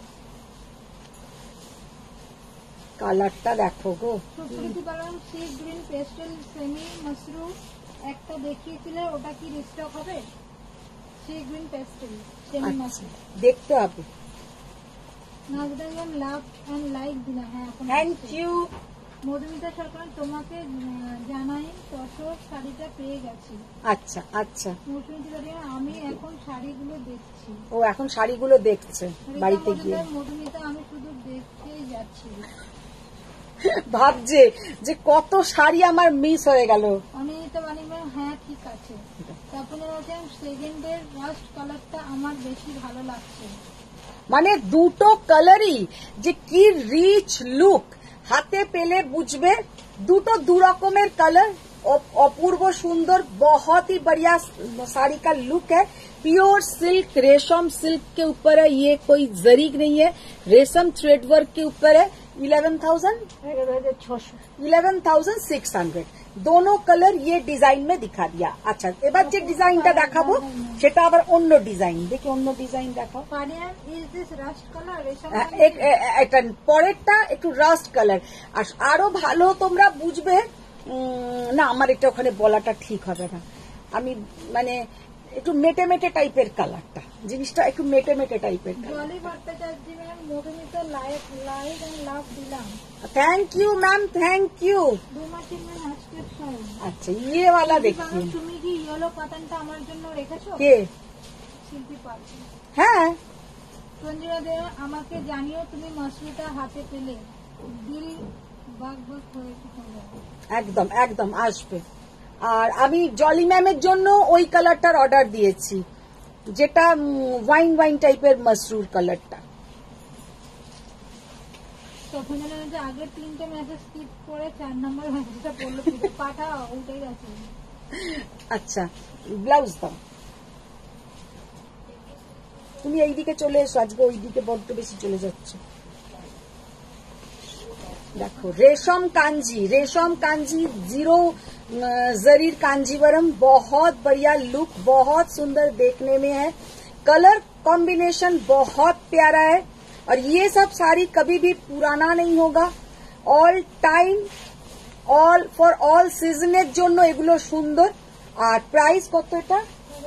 কালারটা দেখো গো। সুপ্রীতি পালন, sea green pastel semi mashru একটা দেখিয়েছিলে, ওটা কি রিস্টক হবে? Sea green pastel semi mashru দেখতে হবে। নাজদান লাভ এন্ড লাইক দিনা। হ্যাঁ থ্যাংক ইউ। মধুমিতা সরকার, তোমাকে জানাই তসর শাড়িটা পেয়ে গেছি। আচ্ছা মৌসুমী ত্রিপাঠী, আমি এখন শাড়িগুলো দেখছি। ও এখন শাড়িগুলো দেখছে বাড়িতে গিয়ে। মধুমিতা, আমি শুধু দেখতেই যাচ্ছি, ভাবছে যে কত শাড়ি আমার মিস হয়ে গেল। অনিতা বাণী ম্যাম, হ্যাঁ ঠিক আছে। তারপরে হচ্ছে সেকেন্ডের রাস্ট কালারটা আমার বেশি ভালো লাগছে। মানে দুটো কালারই যে কি রিচ লুক, হাতে পেলে বুঝবে। দুটো दो रकमेर कलर, अपूर्व सुंदर, बहुत ही बढ़िया साड़ी का लुक है। प्योर सिल्क, रेशम सिल्क के ऊपर है, ये कोई जरी नहीं है, रेशम थ्रेड वर्क के ऊपर है। 11,600 दोनों कलर ये डिजाइन में दिखा दिया। अच्छा, এবার যে ডিজাইনটা দেখাবো সেটা আবার অন্য ডিজাইন। দেখি অন্য ডিজাইন দেখাও। এটা পরেরটা একটু রাস্ট কালার, আর আরো ভালো তোমরা বুঝবে না। আমার এটা ওখানে বলাটা ঠিক হবে না। আমি মানে একটু মেটে মেটে টাইপের কালারটা, জিনিসটা একটু মেটে মেটে টাইপের। Thank you ma'am, thank you. আচ্ছা, ये वाला देखिए। তুমি কি ইয়েলো প্যাটার্নটা আমার জন্য রেখেছো? কে? শিল্পী পাল। হ্যাঁ, সঞ্জিতা দে, আমাকে জানিও তুমি মাসরুটা হাতে পেলে। দিল বাগ বাগ হয়ে যাবে। একদম একদম আসবে। আর আমি জলি ম্যামের জন্য ওই কালারটার অর্ডার দিয়েছি, যেটা ওয়াইন ওয়াইন টাইপের মাসরুর কালারটা। তখন আগে 3টে মেসেজ স্কিপ করে 4 নম্বর মেসেজটা পড়লো, পাঠাও ওইটাই আছে। আচ্ছা, ব্লাউজ দাও। তুমি এইদিকে চলে এসো, আজকে ওইদিকে বড্ড বেশি চলে যাচ্ছে। देखो रेशम कांजी जीरो जरीर कांजीवरम, बहुत बढ़िया लुक, बहुत सुंदर देखने में है। कलर कॉम्बिनेशन बहुत प्यारा है, और ये सब साड़ी कभी भी पुराना नहीं होगा। All time, all for all सीजনের জন্য এগুলো সুন্দর। আর প্রাইস কত এটা?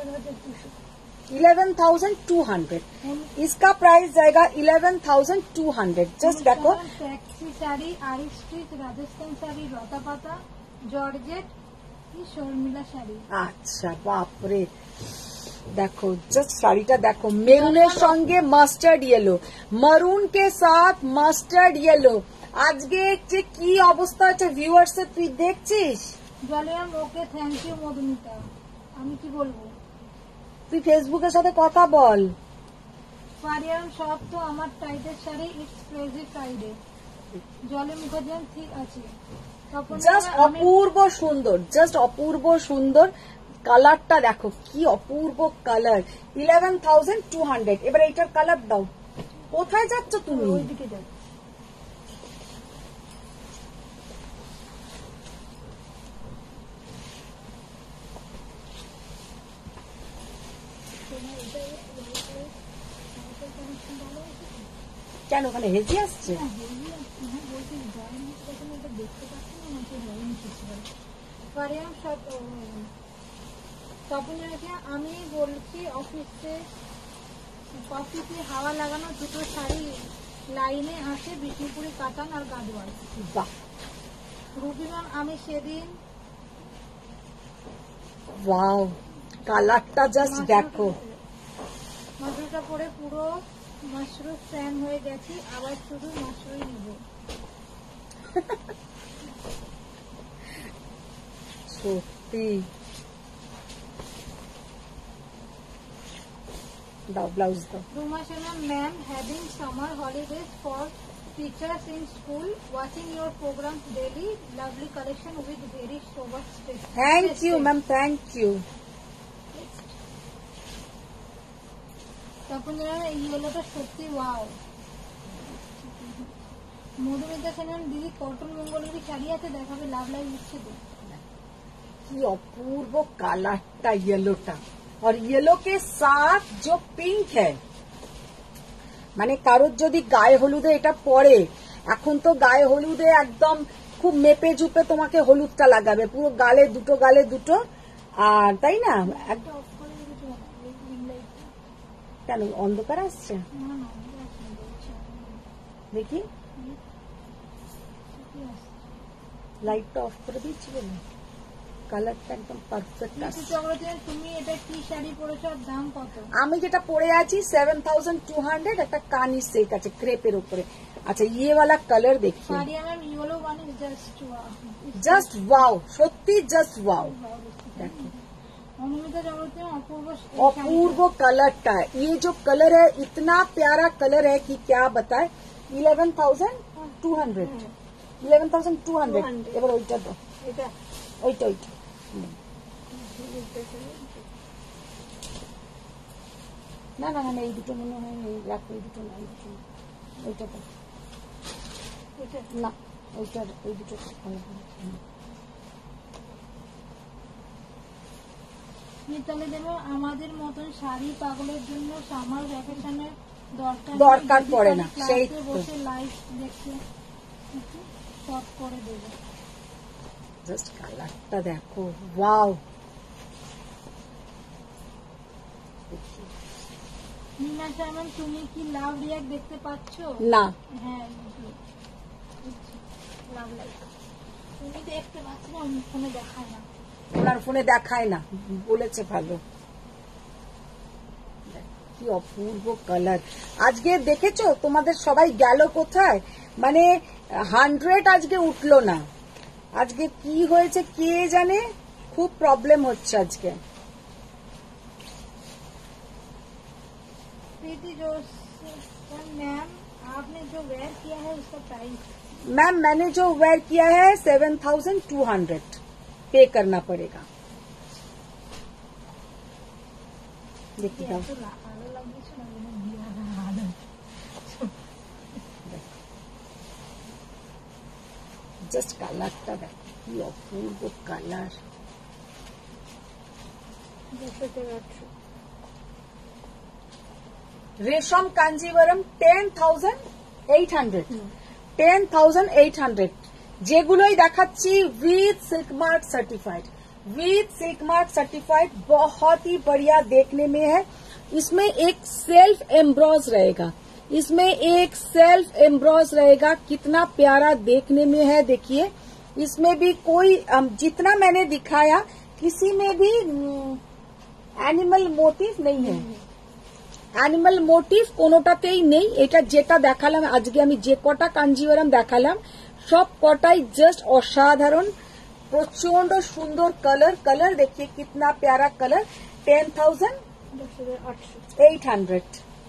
11,200। इसका प्राइस जाएगा 11,200। जस्ट देखो, टैक्सी साड़ी, आरी स्टिच, राजस्थान साड़ी, लता पाता, जॉर्जेट की शर्मिला साड़ी। अच्छा बाप रे, देखो जस्ट শাড়িটা দেখো, মেরুনের সঙ্গে মাস্টার্ড ইয়েলো, মারুন के साथ মাস্টার্ড ইয়েলো। আজকে যে কি অবস্থা হচ্ছে ভিউয়ার্স, তুই দেখছিস? জলিয়াম, ওকে থ্যাংক ইউ মধুমিতা। আমি কি বলবো? তুই ফেসবুকের সাথে কথা বল। পারিয়াম সব তো আমার টাইটের শাড়ি, ইটস ক্রেজি ফ্রাইডে। জলে মুখার্জি ঠিক আছে। জাস্ট অপূর্ব সুন্দর, জাস্ট অপূর্ব সুন্দর। কালারটা দেখো কি অপূর্ব কালার। 11,200। এবার এইটার কালার দাও। কোথায় যাচ্ছ তুমি? ওইদিকে যাও। কেন ওখানে হেজি আসছে? আমি বলছি অফিসে হাওয়া লাগানো দুটো শাড়ি লাইনে আছে, বিষ্ণুপুরি কাতান আর গাদওয়াল। বাহ, রুবি ম্যাম, আমি সেদিন ওয়াও, কালারটা জাস্ট দেখো। মাশরুমটা পরে পুরো মাশরুম ফ্যান হয়ে গেছি, আবার শুধু মাশরুমই নিব। সত্যি দাও, ব্লাউজ দাও। Ruma Sharma ma'am, having summer holidays for teachers in school, watching your programmes daily, lovely collection with very sober stage. Thank you ma'am, thank you. তখন এই হলোটা সত্যি ওয়াও। মধুমিতা সেন, দিদি কটন মঙ্গলগিরি শাড়ি আছে দেখাবে, লাভ লাইভ হচ্ছে তো। কি অপূর্ব কালারটা येलोটা, और येलो के साथ जो पिंक है, মানে কারোর যদি গায়ে হলুদে এটা পরে, এখন তো গায়ে হলুদে একদম খুব মেপে ঝুপে তোমাকে হলুদটা লাগাবে, পুরো গালে দুটো। আর তাই না? কেন অন্ধকার আসছে? দেখি লাইটটা অফ করে দিচ্ছি বলে কালারটা একদম পারফেক্ট আসছে। তুমি এটা কি শাড়ি পরেছো, দাম কত? আমি যেটা পরে আছি 7,200, একটা কানি সেট আছে ক্রেপের উপরে। আচ্ছা, ये वाला कलर देखिए, জাস্ট ওয়াও, সত্যি জাস্ট ওয়াও। দেখো অনুমিতা চক্রবর্তী অপূর্ব अपूर्व कलर का है ये जो कलर है इतना प्यारा कलर है कि क्या बताए 11,200 11,200 এবার ওইটা তো এটা ওইটা না না না এই দুটো মনে হয় এই রাখো এই দুটো না এই দুটো না। ওইটা তো এটা না ওইটা এই দুটো মিতালি দেব আমাদের মতন শাড়ি পাগলের জন্য সামার ভ্যাকেশনের দরকার পড়ে না, ক্লাসে সেই তো। বসে লাইভ দেখতে সব করে দেবে। জাস্ট কালারটা দেখো ওয়াও নীনা সামন তুমি কি লাভ রিয়াক্ট দেখতে পাচ্ছ? না হ্যাঁ লাভ লাইক তুমি দেখতে পাচ্ছ না, আমি ফোনে দেখায় না। ওনার ফোনে দেখায় না বলেছে ভালো কি অপূর্ব কালার আজকে দেখেছো তোমাদের সবাই গেল কোথায় মানে 100 আজকে উঠলো না আজকে কি হয়েছে কে জানে খুব প্রবলেম হচ্ছে আজকে प्रीति जोशी मैम आपने जो वेयर किया है उसका प्राइस? मैम मैंने जो वेयर किया है 7,200 पे करना पड़ेगा देखिए दाও तो ভালো লাগছে না মানে বিয়ার ভালো জাস্ট কালারটা দেখো কি অপূর্ব কালার দেখতে পাচ্ছ। रेशम कांजीवरम 10,800 10,800 যেগুলোই দেখাচ্ছি উইথ सिल्क मार्क सर्टिफाइड बहुत ही बढ़िया देखने में है इसमें एक सेल्फ एम्ब्रॉज रहेगा कितना प्यारा देखने में है देखिए इसमें भी कोई जितना मैंने दिखाया किसी में भी एनिमल मोटिव नहीं है অ্যানিমাল মোটিভ কোনোটাতেই নেই এটা যেটা দেখালাম আজকে আমি যে কটা কাঞ্জিভারাম দেখালাম সব কটাই জাস্ট অসাধারণ প্রচন্ড সুন্দর कलर देखिए कितना प्यारा कलर 10,800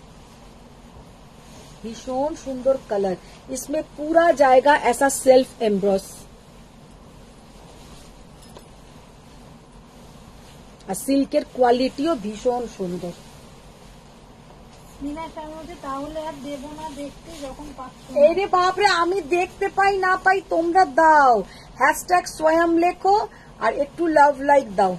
भीषण सुंदर कलर इसमें पूरा जाएगा ऐसा सेल्फ एम्ब्रॉस और सिल्केर क्वालिटीও ভীষণ সুন্দর নীনা সামনে তাহলে আর দেব না দেখতে যখন পাচ্ছ এই রে বাপরে আমি দেখতে পাই না পাই তোমরা দাও #স্বয়ং লেখো আর একটু লাভ লাইক দাও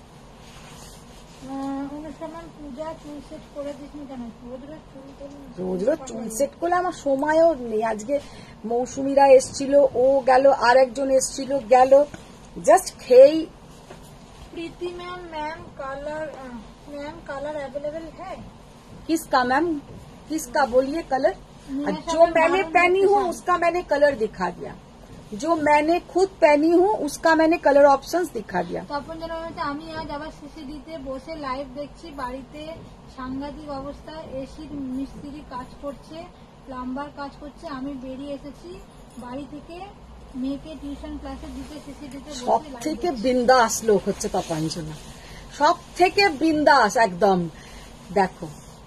অনুষ্ঠান পূজা চুল সেট করে দিসনি কেন? রোজ চুল সেট করলে আমার সময়ও নেই আজকে মৌসুমীরা এসছিল ও গেল আর একজন এসছিল গেল জাস্ট খেই प्रीति मैम कलर अवेलेबल है? किसका मैम किसका बोलिए कलर जो मैंने पहनी हूँ उसका मैंने कलर दिखा दिया जो मैंने खुद पहनी हूँ उसका मैंने कलर ऑप्शंस दिखा दिया তপন জানা বলছে আমি আজ আবার সিসিডিতে বসে লাইভ দেখছি বাড়িতে সাংঘাতিক অবস্থা এসির মিস্ত্রি কাজ করছে প্লাম্বার কাজ করছে আমি বেরিয়ে এসেছি বাড়ি থেকে মেয়েকে টিউশন ক্লাসে দিতে সিসিডিতে সব বসে থেকে বিন্দাস লোক হচ্ছে তপঞ্জনা সব থেকে বিন্দাস একদম দেখো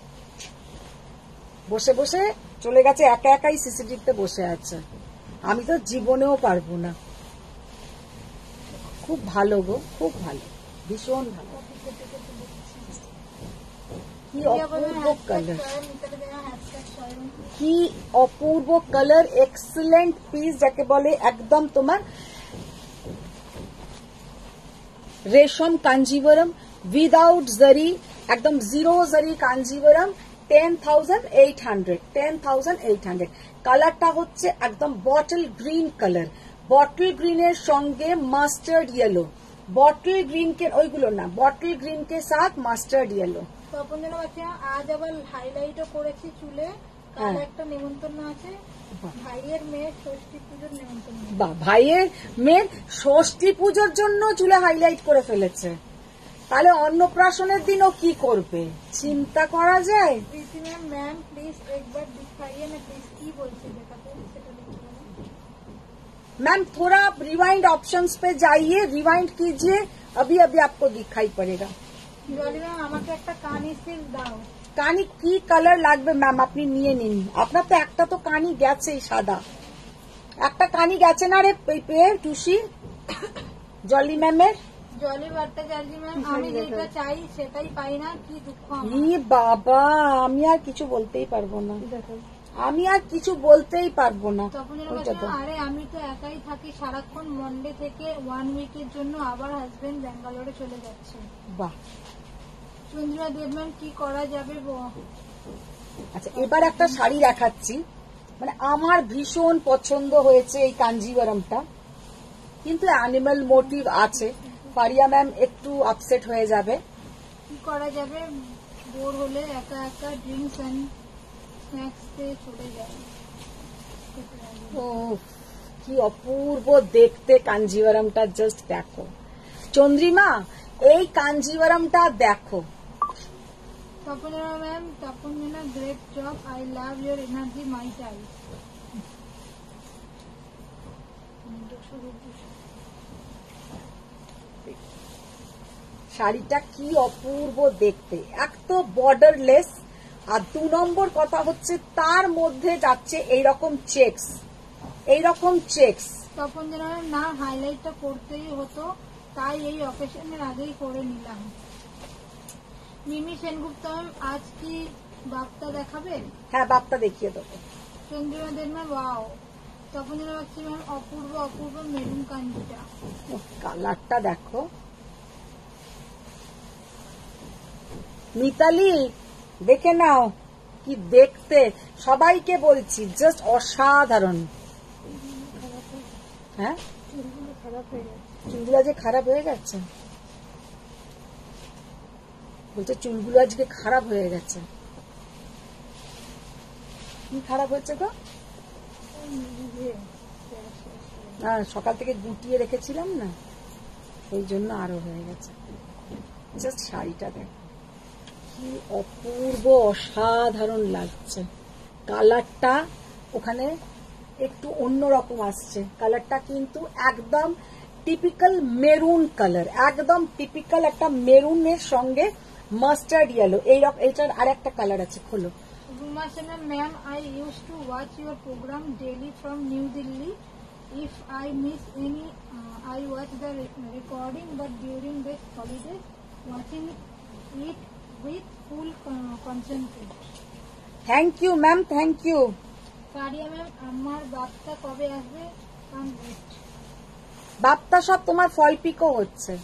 বসে বসে চলে গেছে একা একাই সিসিটিভিতে বসে আছে আমি তো জীবনেও পারবো না খুব ভালো গো খুব ভালো ভীষণ ভালো কি অপূর্ব কালার কি অপূর্ব কালার এক্সেলেন্ট পিস যাকে বলে একদম তোমার रेशम कांजीवरम विदाउट जरी एकदम जीरो जरी कांजीवरम 10,800 কালারটা হচ্ছে একদম বটল গ্রিন কালার বটল গ্রিনের সঙ্গে মাস্টার্ড ইয়েলো বটল গ্রিন के ওইগুলো না বটল গ্রিন के साथ মাস্টার্ড ইয়েলো তপন জানা বাচ্চা আজ আবার হাইলাইটও করেছি চুলে কাল একটা নিমন্ত্রণ আছে ভাইয়ের মেয়ের ষষ্ঠী পুজোর নিমন্ত্রণ বা ভাইয়ের মেয়ের ষষ্ঠী পুজোর জন্য চুলে হাইলাইট করে ফেলেছে তাহলে অন্নপ্রাশনের দিনও কি করবে চিন্তা করা যায় प्रीति मैम प्लीज एक बार दिखाइए ना प्लीज की बोलছে দেখাতে সেটা লিখে मैम थोड़ा आप रिवाइंड ऑप्शंस पे जाइए रिवाइंड कीजिए अभी अभी आपको दिखाई पड़ेगा। জলি ম্যাম আমাকে একটা কানি সিল দাও। কানি কি কালার লাগবে ম্যাম আপনি নিয়ে নিন। আপনার তো একটা তো কানি গেছেই সাদা, একটা কানি গেছে না রে টুসি জলি ম্যামের। জলি ভট্টাচার্য ম্যাম আমি যেটা চাই সেটাই পাই না, কি দুঃখ আমার। ই বাবা আমি আর কিছু বলতেই পারবো না, দেখো আমি আর কিছু বলতেই পারবো না। তখন ওইটা তো আরে আমি তো একাই থাকি সারাক্ষণ, মন্ডে থেকে 1 উইকের জন্য আবার হাজবেন্ড ব্যাঙ্গালোরে চলে যাচ্ছে। বাহ। চন্দ্রিমা দেব ম্যাম কি করা যাবে? আচ্ছা এবার একটা শাড়ি দেখাচ্ছি, মানে আমার ভীষণ পছন্দ হয়েছে এই কাঞ্জিভারমটা, কিন্তু অ্যানিমাল মোটিভ আছে। ফারিয়া ম্যাম একটু আপসেট হয়ে যাবে। কি করা যাবে? বোর হলে একা একা ড্রিঙ্কস এন্ড স্ন্যাক্স খেয়ে চলে যায়। ও কি অপূর্ব দেখতে কাঞ্জিভারমটা, জাস্ট দেখো চন্দ্রিমা এই কাঞ্জিভারমটা দেখো। Tapanima ma'am, Tapanima great job, I love your energy my child. শাড়িটা কি অপূর্ব দেখতে, এক তো বর্ডারলেস, আর 2 নম্বর কথা হচ্ছে তার মধ্যে যাচ্ছে এইরকম চেকস, এইরকম চেকস। তপন ম্যাম না হাইলাইটটা করতেই হতো, তাই এই অকেশনের আগেই করে নিলাম। মিমি সেনগুপ্ত ম্যাম আজ কি বার্তা দেখাবে? হ্যাঁ বাপ্তা দেখিয়ে দেবো। Chandrima Deb ma'am wow. Tapan ma'am অপূর্ব অপূর্ব মেরুন কাঞ্জিটা, কালারটা দেখো। মিতালি দেখে নাও কি দেখতে, সবাইকে বলছি জাস্ট অসাধারণ। হ্যাঁ চুলগুলো খারাপ হয়ে গেছে। চুলগুলো আজকে খারাপ হয়ে গেছে, বলছে চুলগুলো আজকে খারাপ হয়ে গেছে। কি খারাপ হয়েছে গো? সকাল থেকে গুটিয়ে রেখেছিলাম না, ওই জন্য আরো হয়ে গেছে। জাস্ট শাড়িটা দেখো কি অপূর্ব অসাধারণ লাগছে। কালারটা ওখানে একটু অন্যরকম আসছে, কালারটা কিন্তু একদম টিপিক্যাল মেরুন কালার, একদম টিপিক্যাল একটা মেরুনের সঙ্গে মাস্টার্ড ইয়েলো। এইরকম এইটার আর একটা কালার আছে, খোলো। Ruma Sena ma'am, I use to watch your programme daily from new Delhi. If I miss any, I watch the recording, but during this holiday, watching it with full concentrate. Thank you ma'am, thank you. Faria ma'am, আমার বার্তা কবে আসবে? বাপ্তা সব তোমার ফল পিকো হচ্ছে,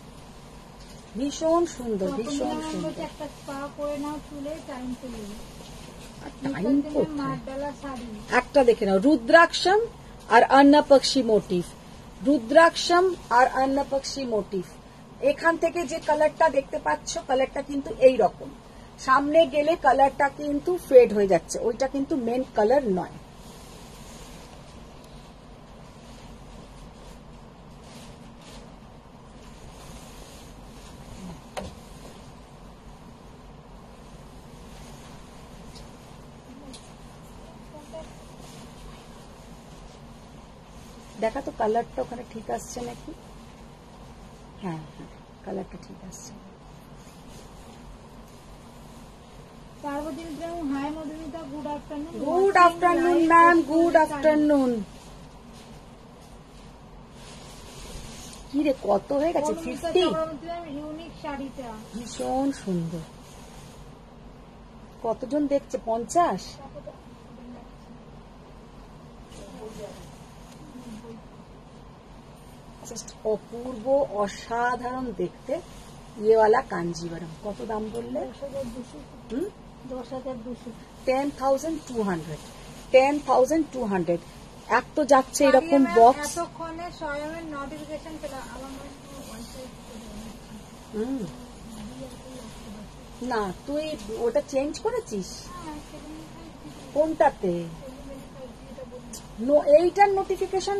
ভীষণ সুন্দর, ভীষণ সুন্দর। একটা স্পা করে নাও চুলে, টাইম পেলে। টাইম কোথায়? মারডালা শাড়ি একটা দেখে নাও, রুদ্রাক্ষম আর অন্নপক্ষী মোটিভ, রুদ্রাক্ষম আর অন্নপক্ষী মোটিভ। এখান থেকে যে কালারটা দেখতে পাচ্ছ, কালারটা কিন্তু এই রকম, সামনে গেলে কালারটা কিন্তু ফেড হয়ে যাচ্ছে, ওইটা কিন্তু মেন কালার নয়। দেখা তো কালারটা ওখানে ঠিক আসছে নাকি? হ্যাঁ হ্যাঁ কালারটা ঠিক আসছে। Parvati Mitra, hi Madhumita, good afternoon. Good afternoon ma'am, good afternoon. কি রে কত হয়ে গেছে? 50। ইউনিক শাড়িটা ভীষণ সুন্দর। কতজন দেখছে? 50। জাস্ট অপূর্ব অসাধারণ দেখতে ইয়েওয়ালা কাঞ্জিভারম। কত দাম বললে? 10,200। 10,200। 10,200। এক তো যাচ্ছে এরকম বক্স। এতক্ষণে স্বয়মের নোটিফিকেশন পেলাম, আমার না তুই ওটা চেঞ্জ করেছিস কোনটাতে? এইটার নোটিফিকেশন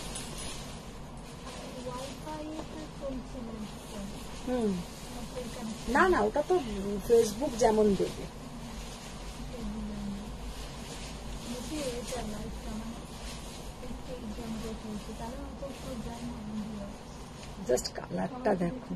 না না, ওটা তো ফেসবুক যেমন দেবে। জাস্ট কালারটা দেখো,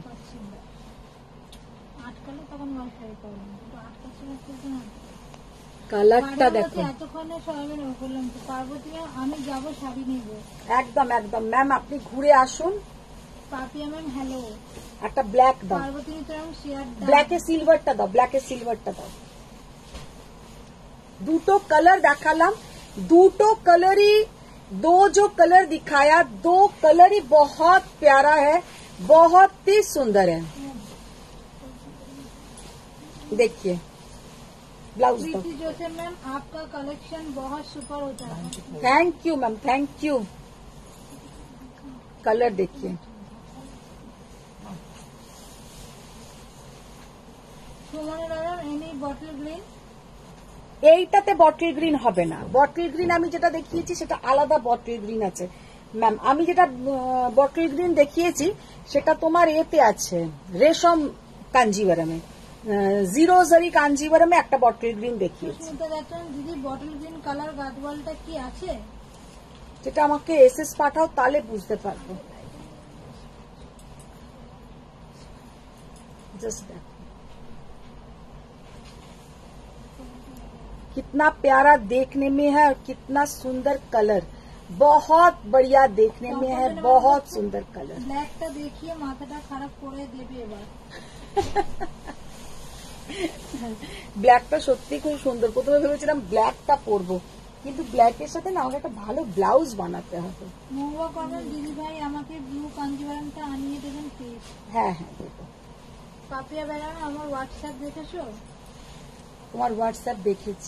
আটকালে তখন আমার শাড়ি পাবো, কিন্তু আটকাচ্ছে না খুলতে না। কালারটা দেখো। এতক্ষণে সবাই বললাম তো পার্বতী ম্যাম আমি যাবো শাড়ি নিব। একদম একদম ম্যাম, আপনি ঘুরে আসুন। Papiya ma'am hello. একটা ব্ল্যাক দাও, পার্বতী ম্যাম শেয়ার দাও। ব্ল্যাকে সিলভারটা দাও, ব্ল্যাকে সিলভারটা দাও। দুটো কালার দেখালাম, দুটো कलर ही, दो जो कलर दिखाया, दो कलर ही बहुत प्यारा है, बहुत ही सुंदर है। देखिए ब्लाउज दो। प्रीति जोसेफ मैम आपका कलेक्शन बहुत सुपर होता है। Thank you ma'am, thank you. Colour देखिए, Sumana ma'am any bottle green. এইটাতে বটল গ্রিন হবে না, বটল গ্রিন আমি যেটা দেখিয়েছি সেটা আলাদা বটল গ্রিন আছে ম্যাম। আমি যেটা বটল গ্রিন দেখিয়েছি সেটা তোমার এতে আছে, রেশম কাঞ্জিভারমে, জিরো জারি কাঞ্জিভারমে একটা বটল গ্রিন দেখিয়েছি। সুস্মিতা দত্তন দিদি বটল গ্রিন কালার গাদওয়ালটা কি আছে? যেটা আমাকে এসএস পাঠাও তাহলে বুঝতে পারবো। जस्ट देखो कितना प्यारा देखने में है और कितना सुंदर कलर, बहुत बढ़िया देखने में है, बहुत सुंदर कलर। ব্ল্যাকটা দেখিয়ে মাথাটা খারাপ করে দেবে এবার। ব্ল্যাকটা সত্যি খুব সুন্দর। প্রথমে ভেবেছিলাম ব্ল্যাকটা পরবো, কিন্তু ব্ল্যাকের সাথে না আমাকে একটা ভালো ব্লাউজ বানাতে হবে। মহুয়া কর্মন দিদি ভাই আমাকে ব্লু কাঞ্জিভারমটা আনিয়ে দেবেন প্লিজ। হ্যাঁ হ্যাঁ দেবো। পাপিয়া ম্যাডাম আমার হোয়াটসঅ্যাপ দেখেছো? তোমার হোয়াটসঅ্যাপ দেখেছি।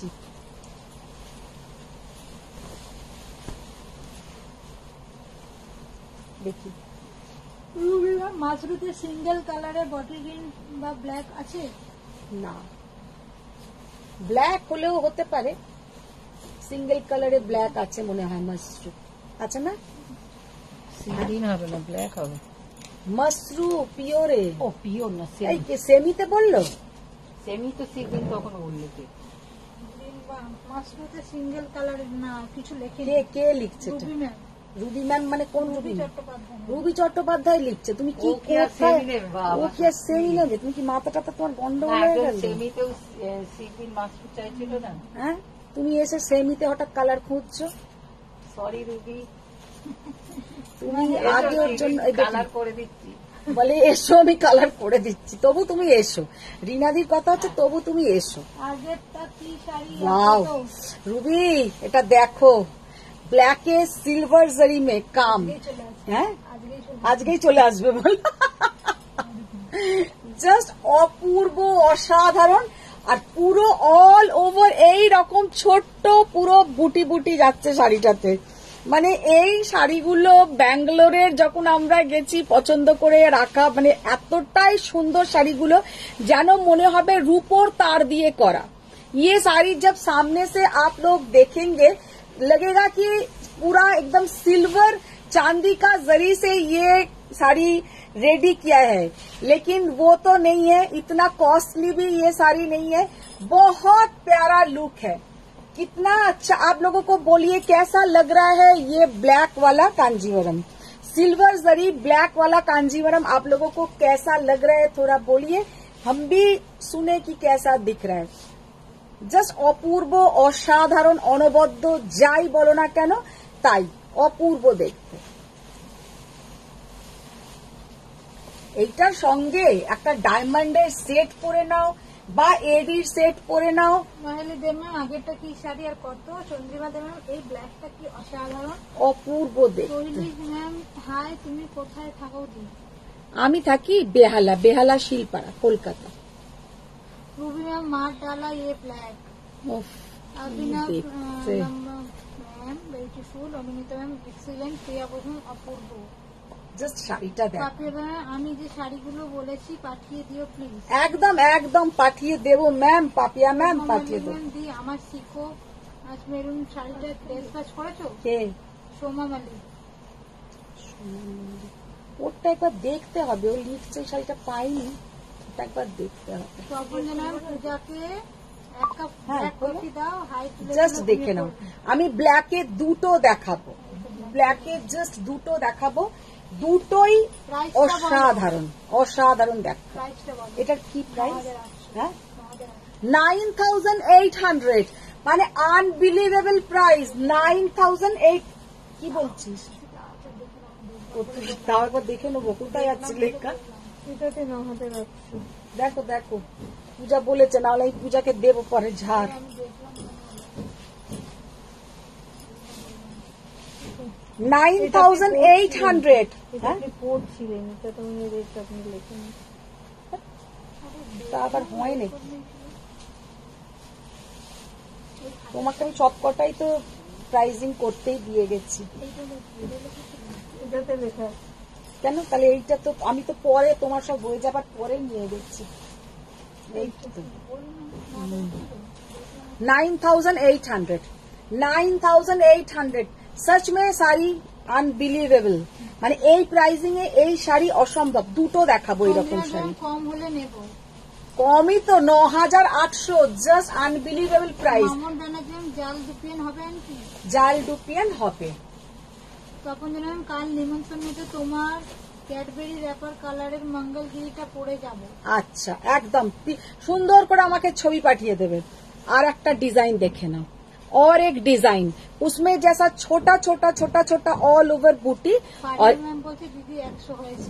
দেখি মাসরুতে সিঙ্গেল কালারে বটল গ্রিন বা ব্ল্যাক আছে? না, ব্ল্যাক হলেও হতে পারে, সিঙ্গেল কালারে ব্ল্যাক আছে মনে হয়। মাশরু আছে না? গ্রিন হবে না, ব্ল্যাক হবে। মাশরু পিওরে, ও পিওর না, এই কে সেমিতে বললো? সেমি তো সিগ্রিন তখন বললো কে? গ্রিন বা মাসরুতে সিঙ্গেল কালারের না কিছু লেখে কে কে লিখছে এটা? Ruby ma'am. রুবি ম্যাম মানে কোন রুবি? চট্টোপাধ্যায়। রুবি চট্টোপাধ্যায় লিখছে। তুমি কি ও কি আর কোথায়- সেমি নেবে বাবা? ও কি আর সেমি নেবে? তুমি কি মাথাটা তোমার গন্ডগোল হয়ে গেল? সেমিতেও সিগ্রিন মাস্টার চাইছিল না। হ্যাঁ, তুমি এসে সেমিতে হঠাৎ কালার খুঁজছো। সরি রুবি, তুমি আগে ওর জন্য এই দেখো, কালার করে দিচ্ছি। বলে এসো আমি কালার করে দিচ্ছি, তবু তুমি এসো। রিনাদির কথা হচ্ছে তবু তুমি এসো। আগেরটা কি শাড়ি? ওয়াও রুবি, এটা দেখো, ব্ল্যাকে সিলভার জারি মে কাম। হ্যাঁ আজকেই চলে আসবে বল। জাস্ট অপূর্ব, অসাধারণ। আর পুরো অল ওভার এই রকম ছোট্ট পুরো বুটি বুটি যাচ্ছে শাড়িটাতে। মানে এই শাড়িগুলো ব্যাঙ্গালোরের যখন আমরা গেছি পছন্দ করে রাখা, মানে এতটাই সুন্দর শাড়িগুলো, যেন মনে হবে রূপোর তার দিয়ে করা। ये साड़ी जब सामने से आप लोग देखेंगे लगेगा कि पूरा एकदम सिल्वर चांदी का जरी से ये साड़ी रेडी किया है, लेकिन वो तो नहीं है, इतना कॉस्टली भी ये साड़ी नहीं है। बहुत प्यारा लुक है, कितना अच्छा। आप लोगों को बोलिए कैसा लग रहा है ये ब्लैक वाला कांजीवरम, सिल्वर जरी ब्लैक वाला कांजीवरम आप लोगों को कैसा लग रहा है? थोड़ा बोलिए, हम भी सुने कि कैसा दिख रहा है। জাস্ট অপূর্ব, অসাধারণ, অনবদ্য, যাই বলো না কেন তাই অপূর্ব দেখতে। এইটার সঙ্গে একটা ডায়মন্ডের সেট পরে নাও বা এডির সেট পরে নাও। মাহেলি দেবম্যাম আগেরটা কি শাড়ি আর কত? চন্দ্রিমা দেবম্যাম এই ব্ল্যাকটা কি অসাধারণ, অপূর্ব দেখতে। তৈলি ম্যাম হাই, তুমি কোথায় থাকো দি? আমি থাকি বেহালা, বেহালা শিলপাড়া, কলকাতা। রুবি ম্যাম মার ডালা ये ব্ল্যাক। উফ, অভিনব দেখতে। Ma'am beautiful, Amita ma'am excellent, Priya বসুন অপূর্ব। জাস্ট শাড়িটা দেখ। পাপিয়া ম্যাম আমি যে শাড়িগুলো বলেছি পাঠিয়ে দিও প্লিজ। একদম একদম পাঠিয়ে দেবো ম্যাম, পাপিয়া ম্যাম পাঠিয়ে দেবো। দি আমার শিখো, আজ মেরুন শাড়িটা ড্রেস কাজ করেছো? কে? সোমা মালিক। ওটা একবার দেখতে হবে, ও লিখছে শাড়িটা পাইনি, ওটা একবার দেখতে হবে। স্বপ্ন ম্যাম পূজাকে এক কাপ হ্যাঁ, ব্ল্যাক কফি দাও, হাই তুলে জাস্ট দেখে নাও। আমি ব্ল্যাকে দুটো দেখাবো, ব্ল্যাকে জাস্ট দুটো দেখাবো। দুটোই প্রাইসটা অসাধারণ অসাধারণ। দেখ প্রাইসটা বলো। এটার কি প্রাইস? 9,800 হ্যাঁ 9,800 9,800, মানে আনবিলিভেবল প্রাইস। 9,008 কি বলছিস? তাও একবার দেখে নেবো কোথায় আছে লেখা। এটাতে 9,800। দেখো দেখো, পূজা বলেছে, নাহলে আমি পূজাকে দেবো পরে ঝাড়। 9,800। এটা আপনি পড়ছিলেন, এটা তো মনে রেট আপনি লেখেন। তা আবার হয় নাকি? তোমাকে আমি সব কটাই তো প্রাইজিং করতেই দিয়ে গেছি। এটাতে লেখা কেন তাহলে এইটা তো আমি তো পরে তোমার সব হয়ে যাবার পরে নিয়ে গেছি। 9,800 9,800 सच में শাড়ি আনবিলিভেবল। মানে এই প্রাইজিং এ এই শাড়ি অসম্ভব। দুটো দেখাবো এরকম শাড়ি। কম হলে নেব। কমই তো 9,800, just unbelievable price. Mamun Banerjee জাল দুপিয়ান হবে নাকি? জাল ডুপিয়ান হবে। তখন যেন আমি কাল নিমন্ত্রণে তোমার ক্যাডবেরি র্যাপার কালারের মঙ্গলগিরিটা পরে যাব। আচ্ছা, একদম সুন্দর করে আমাকে ছবি পাঠিয়ে দেবে। আর একটা ডিজাइन দেখে নাও, और एक डिजाइन उसमें जैसा छोटा छोटा छोटा छोटा ऑल ओवर बूटी। और ম্যাম বলছে দিদি 100 হয়েছে।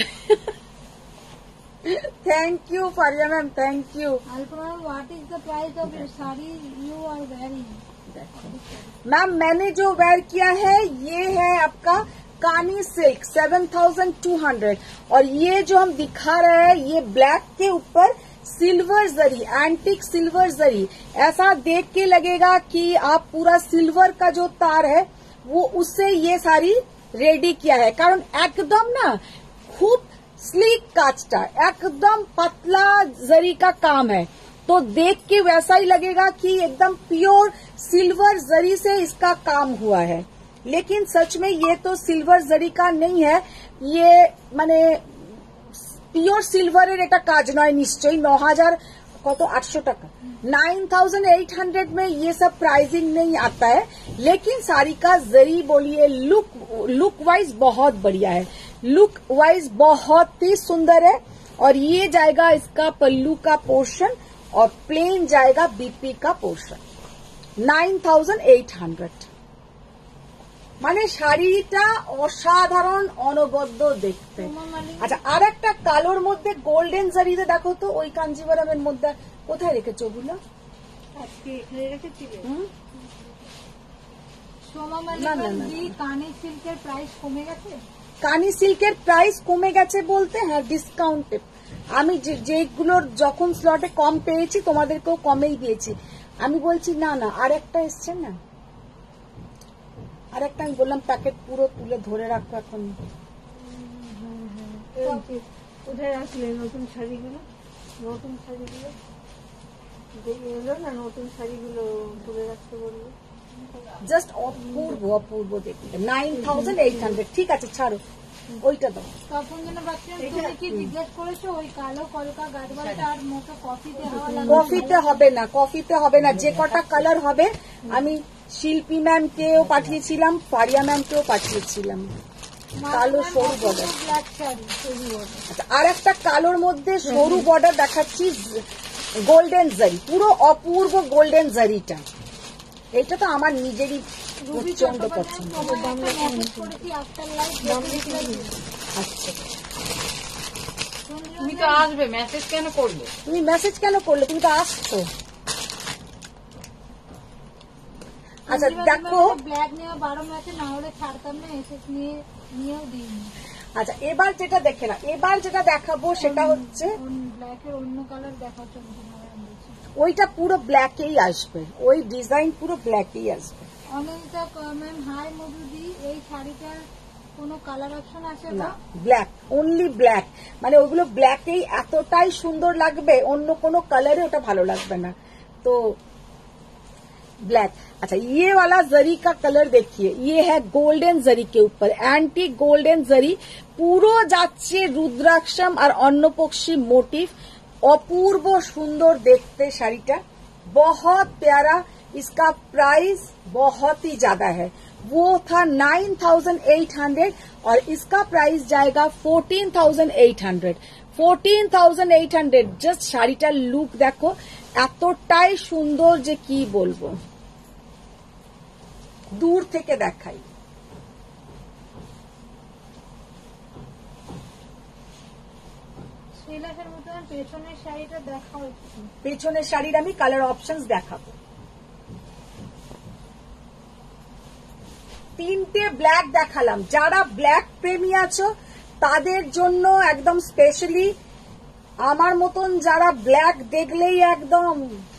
Thank you Faria ma'am, thank you. Alpana, what is the price of sari you are wearing? Ma'am मैंने जो वेयर किया है ये है आपका कानी सिल्क 7,200, और ये जो हम दिखा रहे हैं ये ब्लैक के ऊपर silver zari, antique silver zari. ऐसा देख के लगेगा कि आप पूरा सिल्वर का जो तार है वो उससे ये सारी रेडी किया है। कारण एकदम ना खूब स्लीक काचटा, एकदम पतला जरी का काम है, तो देख के वैसा ही लगेगा कि एकदम प्योर सिल्वर जरी से इसका काम हुआ है। लेकिन सच में ये तो सिल्वर जरी का नहीं है, ये माने পিওর সিলভারের এটা কাজ নয় নিশ্চয়ই। 9,800 টাকা, 9,800 में ये सब प्राइसिंग नहीं आता है। लेकिन साड़ी का जरी बोलिए लुक वाइज बहुत बढ़िया है, लुक वाइज बहुत ही सुंदर है। और ये जाएगा इसका पल्लू का पोर्शन और प्लेन जाएगा बीपी का पोर्शन। 9,800 মানে শাড়িটা অসাধারণ অনবদ্য দেখতে। আচ্ছা, আর একটা কালোর মধ্যে গোল্ডেন জারিতে দেখো তো, ওই কাঞ্জিভারামের মধ্যে কোথায় রেখেছো ওগুলো? আজকে এখানে রেখেছিলেন। সোমা না, না, মালিক না। দি কানি সিল্কের প্রাইস কমে গেছে? কানি সিল্কের প্রাইস কমে গেছে বলতে, হ্যাঁ ডিসকাউন্টে আমি যেগুলোর যখন স্লটে কম পেয়েছি তোমাদেরকেও কমেই দিয়েছি। আমি বলছি না না, আর একটা এসছে না, আর একটা আমি বললাম প্যাকেট পুরো তুলে ধরে রাখো এখন। কোথায় রাখলেন নতুন শাড়িগুলো? নতুন শাড়িগুলো এলো না, নতুন শাড়িগুলো ধরে রাখতে বললো। জাস্ট অপূর্ব অপূর্ব দেখতে। 9,800 ঠিক আছে, ছাড়ো ওইটা দাও। তখন যেন ভাবছিলাম তুমি কি জিজ্ঞেস করেছো ওই কালো কলকা গাছবালটা আর মোটা কফিতে হাওয়া লাগে? কফিতে হবে না, কফিতে হবে না। যে কটা কালার হবে আমি শিল্পী ম্যামকেও পাঠিয়েছিলাম, ফারিয়া ম্যামকেও পাঠিয়েছিলাম। কালো সরু বর্ডার। ব্ল্যাক শাড়ি সরু বর্ডার। আচ্ছা, আর একটা কালোর মধ্যে সরু বর্ডার দেখাচ্ছি, গোল্ডেন জারি, পুরো অপূর্ব গোল্ডেন জারিটা। এটা তো আমার নিজেরই প্রচন্ড পছন্দ। আচ্ছা, তুমি তো আসবে, মেসেজ কেন করলে? তুমি মেসেজ কেন করলে? তুমি তো আসছো। আচ্ছা দেখো, ব্ল্যাক নেওয়া 12 ম্যাচে না হলে ছাড়তাম না, এসএস নিয়েও দিইনি। আচ্ছা এবার যেটা দেখে না, এবার যেটা দেখাবো সেটা হচ্ছে ব্ল্যাকের অন্য কালার দেখাচ্ছ, ওইটা পুরো ব্ল্যাকেই আসবে, ওই ডিজাইন পুরো ব্ল্যাকেই আসবে। অনিতা ম্যাম হাই মধুদি, এই শাড়িটার কোনো কালার অপশন আছে না, না? Black, only black. মানে ওইগুলো ব্ল্যাকেই এতটাই সুন্দর লাগবে, অন্য কোনো কালারে ওটা ভালো লাগবে না। তো ब्लैक। अच्छा, ये वाला जरी का कलर देखिए, ये है गोल्डन जरी के ऊपर, एंटी गोल्डन जरी পুরো যাচ্ছে রুদ্রাক্ষম আর অন্নপক্ষী মোটিভ। অপূর্ব সুন্দর দেখতে শাড়িটা, बहुत प्यारा। इसका प्राइस बहुत ही ज्यादा है, वो था 9,800 और इसका प्राइस जाएगा 14,800। 14,800। জাস্ট শাড়িটার লুক দেখো, এতটাই সুন্দর যে কি বলবো, দূর থেকে দেখাই। শ্রীলাসের মতন পেছনের শাড়িটা দেখাও একটু। পেছনের শাড়ির আমি কালার অপশনস দেখাবো। তিনটে ব্ল্যাক দেখালাম, যারা ব্ল্যাক প্রেমী আছো তাদের জন্য একদম স্পেশালি, আমার মতন যারা ব্ল্যাক দেখলেই একদম।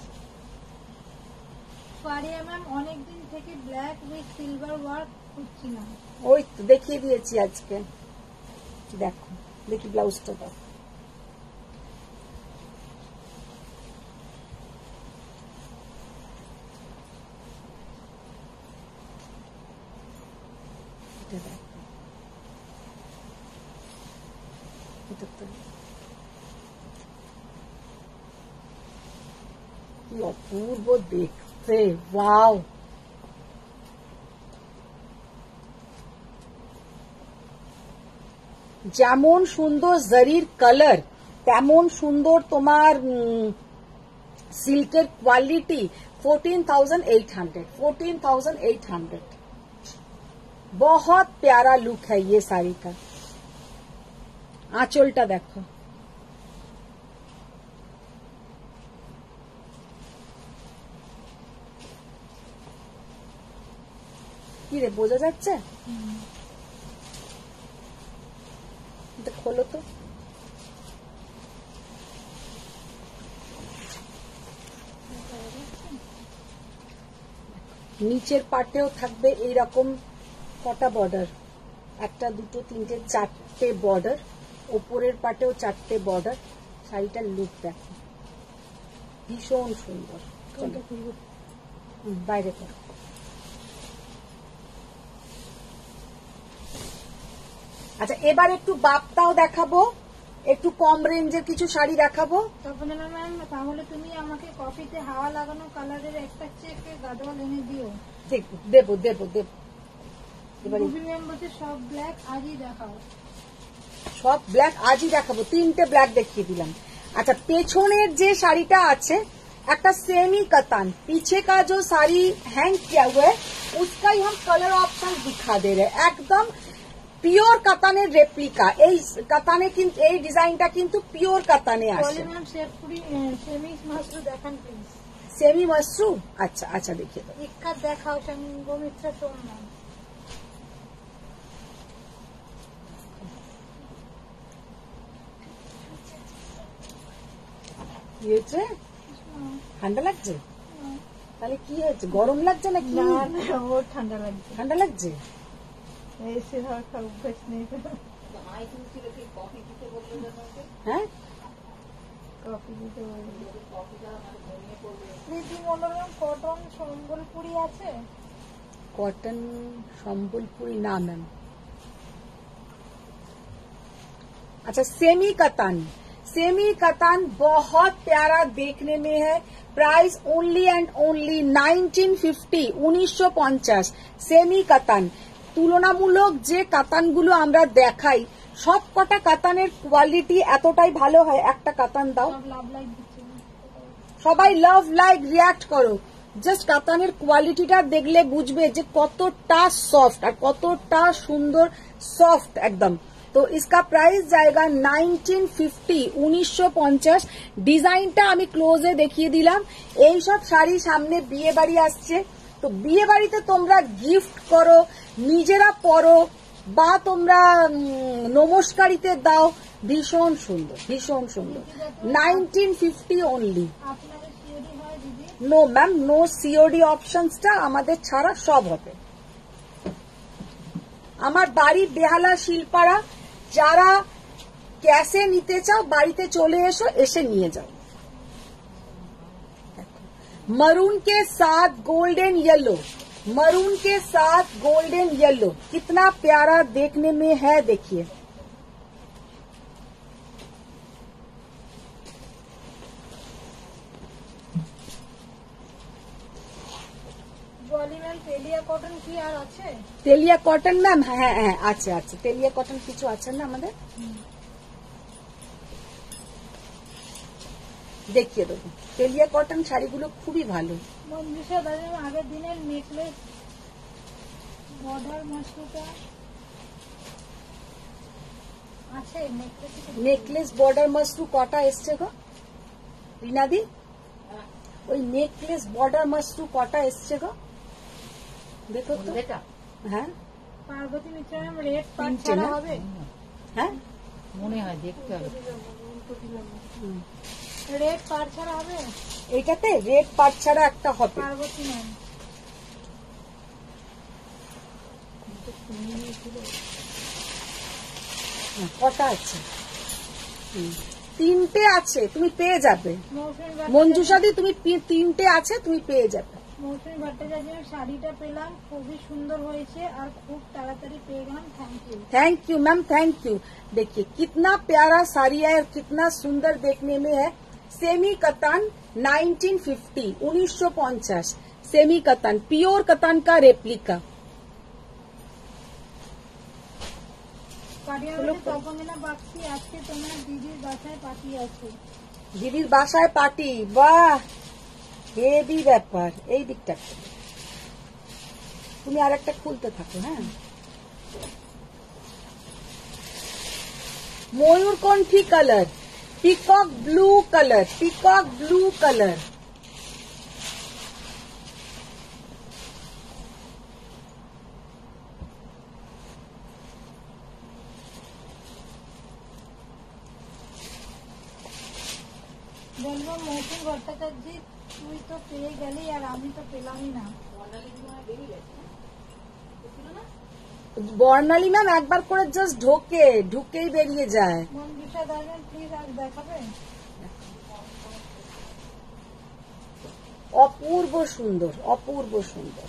ফারিয়া ম্যাম অনেকদিন থেকে ব্ল্যাক উইথ সিলভার ওয়ার্ক খুঁজছিলাম। ওই তো দেখিয়ে দিয়েছি আজকে, দেখো দেখি ব্লাউজটা দাও। কি অপূর্ব দেখতে, ওয়াও। যেমন সুন্দর জরির কালার, তেমন সুন্দর তোমার सिल्कर क्वालिटी 14,800 14,800 बहुत प्यारा लुक है ये साड़ी का। आंचलটা देखो, কি রে বোঝা যাচ্ছে? এটা খোলো তো। নিচের পাটেও থাকবে এইরকম কটা বর্ডার, একটা দুটো তিনটে চারটে বর্ডার, ওপরের পাটেও চারটে বর্ডার। শাড়িটার লুক দেখো, ভীষণ সুন্দর। বাইরে করো। আচ্ছা এবার একটু বাপ্তাও দেখাবো, একটু কম রেঞ্জের কিছু শাড়ি দেখাবো। তপন ম্যাম তাহলে তুমি আমাকে কফিতে হাওয়া লাগানো কালারের একটা চেকে গাদোয়াল এনে দিও। দেবো দেবো দেবো। এবার রুবি ম্যাম বলছে সব ব্ল্যাক আজই দেখাও। সব ব্ল্যাক আজই দেখাবো, তিনটে ব্ল্যাক দেখিয়ে দিলাম। अच्छा पेछोनेर जे शाड़ीटा आछे একটা सेमी कतान, पीछे का जो साड़ी हैंग किया हुआ है उसका ही हम कलर ऑप्शन दिखा दे रहे हैं। एकदम পিওর কাতানের রেপ্লিকা। এই কাতানে কিন্তু এই ডিজাইনটা কিন্তু পিওর কাতানে আসে। ম্যাম শেরপুরি সেমি মাশরু দেখান প্লিজ। সেমি মাশরু, আচ্ছা আচ্ছা দেখিয়ে দাও। ইক্কা দেখাও সঙ্গমিত্রা সোমনা। কি হয়েছে? ঠান্ডা লাগছে? তাহলে কি হয়েছে, গরম লাগছে নাকি? না না ওর ঠান্ডা লাগছে। ঠান্ডা লাগছে? ऐसे हर का अभ्यास नहीं था। হ্যাঁ কফি দিতে বলবো। প্রীতি মনোরম কটন সম্বলপুরি আছে? कॉटन সম্বলপুরি না मैम। अच्छा सेमी कतान, सेमी कतान बहुत प्यारा देखने में है। Price only and only 1950 1950 semi katan. তুলনামূলক যে কাতানগুলো আমরা দেখাই সব কটা কাতানের কোয়ালিটি এতটাই ভালো হয়। একটা কাতান দাও, সবাই লাভ লাইক রিয়াক্ট করো। জাস্ট কাতানের কোয়ালিটিটা দেখলে বুঝবে যে কতটা সফট আর কতটা সুন্দর, সফট একদম। তো इसका प्राइस जाएगा 1950 1950। ডিজাইনটা আমি ক্লোজে দেখিয়ে দিলাম। এই সব শাড়ি সামনে বিয়ে বাড়ি আসছে, তো বিয়ে বাড়িতে তোমরা গিফট করো, নিজেরা পরো বা তোমরা নমস্কারিতে দাও। ভীষণ সুন্দর, ভীষণ সুন্দর। 1950 only. No ma'am, no COD অপশনসটা আমাদের ছাড়া সব হবে। আমার বাড়ি বেহালা শিলপাড়া, যারা ক্যাশে নিতে চাও বাড়িতে চলে এসো, এসে নিয়ে যাও। मरून के साथ गोल्डन येलो, मरून के साथ गोल्डन येलो कितना प्यारा देखने में है। देखिए बॉली मैम तेलिया कॉटन কি আর আছে? তেলিয়া কটন ম্যাম, হ্যাঁ হ্যাঁ আছে আছে, তেলিয়া কটন কিছু আছে না আমাদের, দেখিয়ে দেবো। তেলিয়া কটন শাড়িগুলো খুবই ভালো। মঞ্জুষা দাদা আগের দিনের নেকলেস বর্ডার মশরুটা আছে, নেকলেস বর্ডার মাশরু কটা এসছে গো রিনাদি? ওই নেকলেস বর্ডার মাশরু কটা এসছে গো দেখো তো। এটা হ্যাঁ পার্বতী মিত্র ম্যাম রেড পাট তিনটে ছাড়া না? হবে? হ্যাঁ মনে হয়, দেখতে হবে। রেড পাট ছাড়া হবে? এইটাতে রেড পাট ছাড়া একটা হবে। পার্বতী ম্যাম কটা আছে? তিনটে আছে, তুমি পেয়ে যাবে। মৌসুমী মঞ্জুষাদি তুমি তিনটে আছে, তুমি পেয়ে যাবে। মৌসুমী ভট্টাচার্যের শাড়িটা পেলাম, খুবই সুন্দর হয়েছে আর খুব তাড়াতাড়ি পেয়ে গেলাম, thank you. Thank you ma'am, thank you. देखिए कितना प्यारा साड़ी है और कितना सुंदर देखने में है। Semi katan 1950 semi katan, pure katan का रेप्लिका। কাটিয়াবাড়ি তপমিনা বাক্সি, আজকে তোমার দিদির বাসায় পাঠিয়ে আছে। দিদির বাসায় পার্টি, বাহ হেভি ব্যাপার। এই দিকটা তুমি আর একটা খুলতে থাকো। হ্যাঁ ময়ূরকণ্ঠী colour, peacock blue colour, peacock blue colour. বলবো মৌসুমী ভট্টাচার্য তুই তো পেয়ে গেলি আর আমি তো পেলামই না। বর্ণালী ম্যাম একবার করে জাস্ট ঢুকেই বেরিয়ে যায়। মঞ্জুষা দাদা প্লিজ আজ দেখাবে? অপূর্ব সুন্দর, অপূর্ব সুন্দর।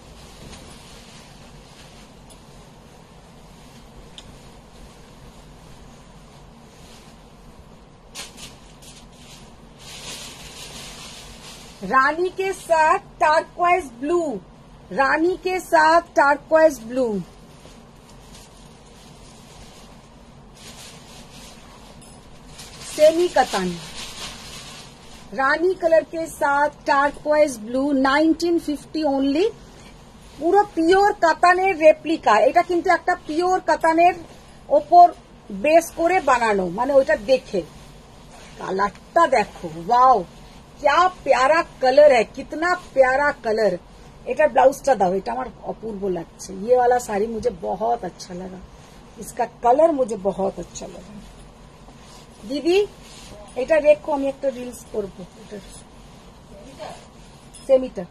रानी के साथ टार्क्वाइज ब्लू, रानी के साथ टार्क्वाइज ब्लू। सेमी कतान, रानी कलर के साथ टार्क्वाइज ब्लू, 1950 ओनली। পুরো পিওর কাতানের রেপ্লিকা। এটা কিন্তু একটা পিওর কাতানের ওপর বেস করে বানানো, মানে ওইটা দেখে কালারটা দেখো, ওয়াও क्या प्यारा कलर है, कितना प्यारा कलर। এটা ব্লাউজটা দাও, এটা আমার অপূর্ব লাগছে। ये वाला साड़ी मुझे बहुत अच्छा लगा, इसका कलर मुझे बहुत अच्छा लगा। দিদি এটা রেখো, আমি একটা রিলস করবো। এটা সেমিটা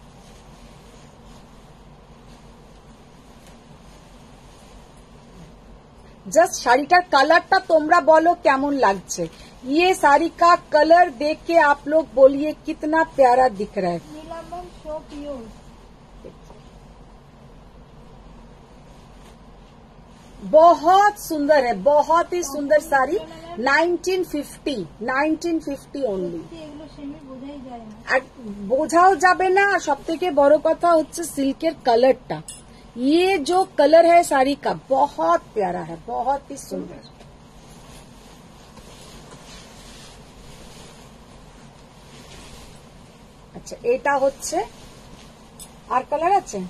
जस्ट শাড়িটার কালারটা তোমরা বলো কেমন লাগছে। ये साड़ी का कलर देख के आप लोग बोलिए कितना प्यारा दिख रहा है। নীলাম্বন শো পিওর, बहुत सुंदर है, बहुत ही सुंदर साड़ी। 1950 ओनली। এগুলো সেমি বোঝাই যায় না। আর বোঝাও যাবে না। আর সব থেকে বড় কথা হচ্ছে সিল্কের কালারটা। ये जो कलर है साड़ी का बहुत प्यारा है, बहुत ही सुंदर। अच्छा এটা হচ্ছে আর কালার আছে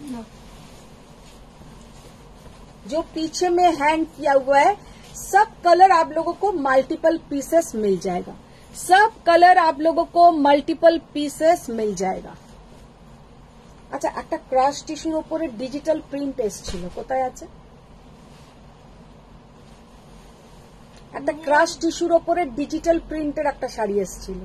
जो पीछे में हैंग किया हुआ है। सब कलर आप लोगों को मल्टीपल पीसेस मिल जाएगा, सब कलर आप लोगों को मल्टीपल पीसेस मिल जाएगा। আচ্ছা একটা ক্রাশ টিস্যুর উপরে ডিজিটাল প্রিন্ট এসেছিল, কোথায় আছে? একটা ক্রাশ টিস্যুর উপরে ডিজিটাল প্রিন্টের একটা শাড়ি এসেছিল।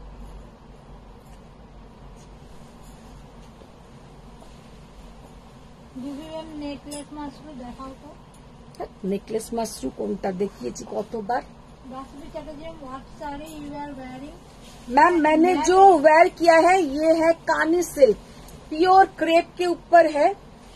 দিদির নেকলেস মাশরু দেখাও তো। নেকলেস মাশরু কোনটা দেখিয়েছি কতবার। Basabi Chatterjee what sari you are wearing? Ma'am मैंने जो वेयर किया है ये है कानी सिल्क, प्योर क्रेप के ऊपर है।